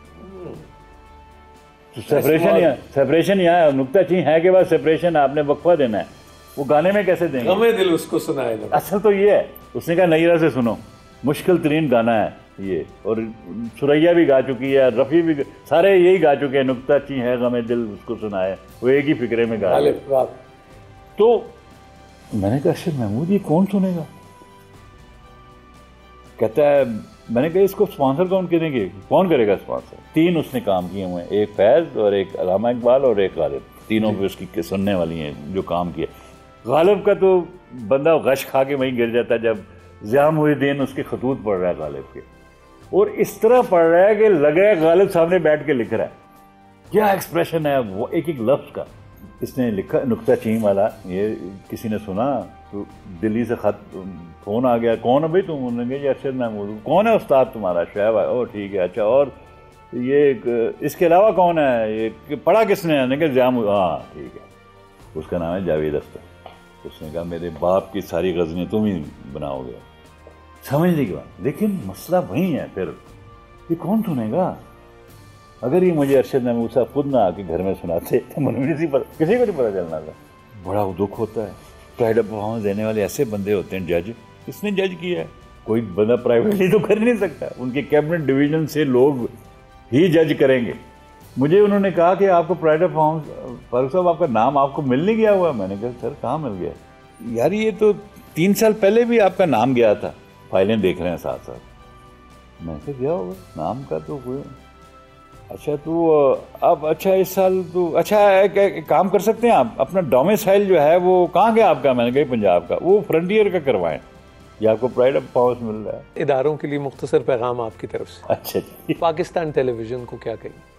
[SPEAKER 3] तो सेपरेशन यहाँ है, नुक्ताची है के बाद सेपरेशन आपने वक्फा देना है, वो गाने में कैसे देंगे?
[SPEAKER 6] गमे दिल उसको सुनाए ना।
[SPEAKER 3] असल तो ये है, उसने कहा नईरा से सुनो, मुश्किल तरीन गाना है ये, और सुरैया भी गा चुकी है, रफ़ी भी, सारे यही गा चुके हैं, नुक्ताची है गमे दिल उसको सुनाए, वो एक ही फिक्रे में गा रहे। तो मैंने कहा अर्शद महमूद ये कौन सुनेगा? कहता है, मैंने कहा इसको स्पॉन्सर कौन करेंगे, कौन करेगा स्पॉन्सर? 3 उसने काम किए हुए हैं, एक फैज़ और एक अलामा इकबाल और एक गालिब, तीनों पे उसकी सुनने वाली हैं जो काम किया। गालिब का तो बंदा गश खा के वहीं गिर जाता है जब ज़िया मुहिद्दीन उसके खतूत पढ़ रहा है गालिब के, और इस तरह पढ़ रहा है कि लगे गालिब सामने बैठ के लिख रहा है। क्या एक्सप्रेशन है वो एक एक लफ्ज़ का। इसने लिखा नुक्ता चीम वाला, ये किसी ने सुना तो दिल्ली से खत फ़ोन आ गया, कौन है भाई तुम? उन्होंने कहा अर्शद महमूद। कौन है उस्ताद तुम्हारा? शोएब। ओ ठीक है, अच्छा और ये इसके अलावा कौन है, ये पढ़ा किसने? मैंने कहा ज़िया। हाँ ठीक है, उसका नाम है जावेद अख्तर। उसने कहा मेरे बाप की सारी गज़लें तुम ही बनाओगे। समझने की बात, लेकिन मसला वही है फिर, ये कौन सुनेगा? अगर ये मुझे अर्शद महमूद साहब खुद ना आके घर में सुनाते तो मुझे किसी को नहीं पता चलना था। बड़ा दुख होता है, प्राइड ऑफ परफॉर्मेंस देने वाले ऐसे बंदे होते हैं जज। इसने जज किया है, कोई बंदा प्राइवेटली तो कर नहीं सकता, उनके कैबिनेट डिवीजन से लोग ही जज करेंगे। मुझे उन्होंने कहा कि आपको प्राइड ऑफ परफॉर्मेंस, फारूक साहब आपका नाम आपको मिल नहीं गया हुआ। मैंने कहा सर कहाँ मिल गया यार, ये तो 3 साल पहले भी आपका नाम गया था, फाइलें देख रहे हैं साथ साथ। मैं से गया होगा नाम का तो कोई। अच्छा तो अब अच्छा इस साल तो अच्छा एक काम कर सकते हैं आप, अपना डोमिसाइल जो है वो कहाँ गया आपका? मैंने कहा पंजाब का, वो फ्रंटियर का करवाएं, ये आपको प्राइड ऑफ परफॉर्मेंस मिल रहा है।
[SPEAKER 6] इदारों के लिए मुख्तसर पैगाम आपकी तरफ से।
[SPEAKER 3] अच्छा जी।
[SPEAKER 6] पाकिस्तान टेलीविजन को क्या कहें?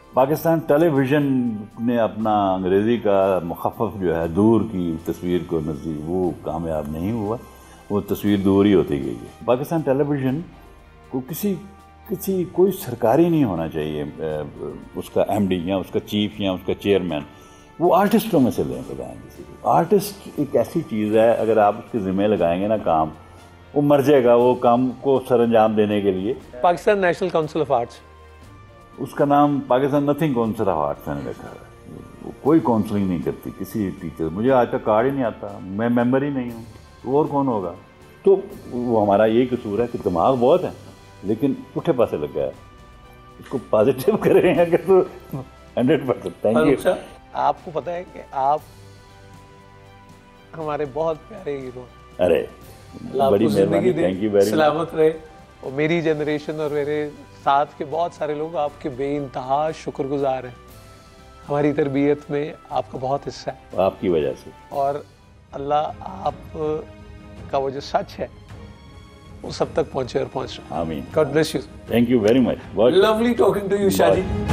[SPEAKER 3] पाकिस्तान टेलीविज़न ने अपना अंग्रेज़ी का मुखफ़फ़ जो है दूर की तस्वीर को नज़दीक, वो कामयाब नहीं हुआ, वो तस्वीर दूर ही होती गई है। पाकिस्तान टेलीविज़न को कोई सरकारी नहीं होना चाहिए, उसका MD या उसका चीफ या उसका चेयरमैन, वो आर्टिस्टों में से लेकर जाएँ किसी को। आर्टिस्ट एक ऐसी चीज़ है, अगर आप उसके ज़िम्मे लगाएंगे ना काम, वो मर जाएगा वो काम को सरअंजाम देने के लिए।
[SPEAKER 6] Pakistan national council of arts, उसका
[SPEAKER 3] नाम Pakistan nothing council of arts मैंने रखा है। कोई काउंसलिंग नहीं करती किसी टीचर, मुझे आज तक कार्ड ही नहीं आता, मैं मेंबर ही नहीं हूँ, तो और कौन होगा? तो वो हमारा यही कसूर है कि दिमाग बहुत है लेकिन पुठे पासे लग गया है, इसको पॉजिटिव कर रहे हैं कि तो 100%। Thank you.
[SPEAKER 6] आपको पता है कि आप हमारे बहुत प्यारे हीरो,
[SPEAKER 3] अरे बड़ी मेहरबानी, थैंक यू वेरी मच।
[SPEAKER 6] सलामत रहे। और मेरी जनरेशन और मेरे साथ के बहुत सारे लोग आपके बेइंतहा शुक्रगुजार हैं। हमारी तरबियत में आपका बहुत हिस्सा है,
[SPEAKER 3] आपकी वजह से।
[SPEAKER 6] और अल्लाह आप का वो जो सच है वो सब तक पहुंचे और पहुंच रहा है।
[SPEAKER 3] आमीन।
[SPEAKER 6] God bless you.
[SPEAKER 3] Thank you very much.
[SPEAKER 6] Lovely talking to you Shaji.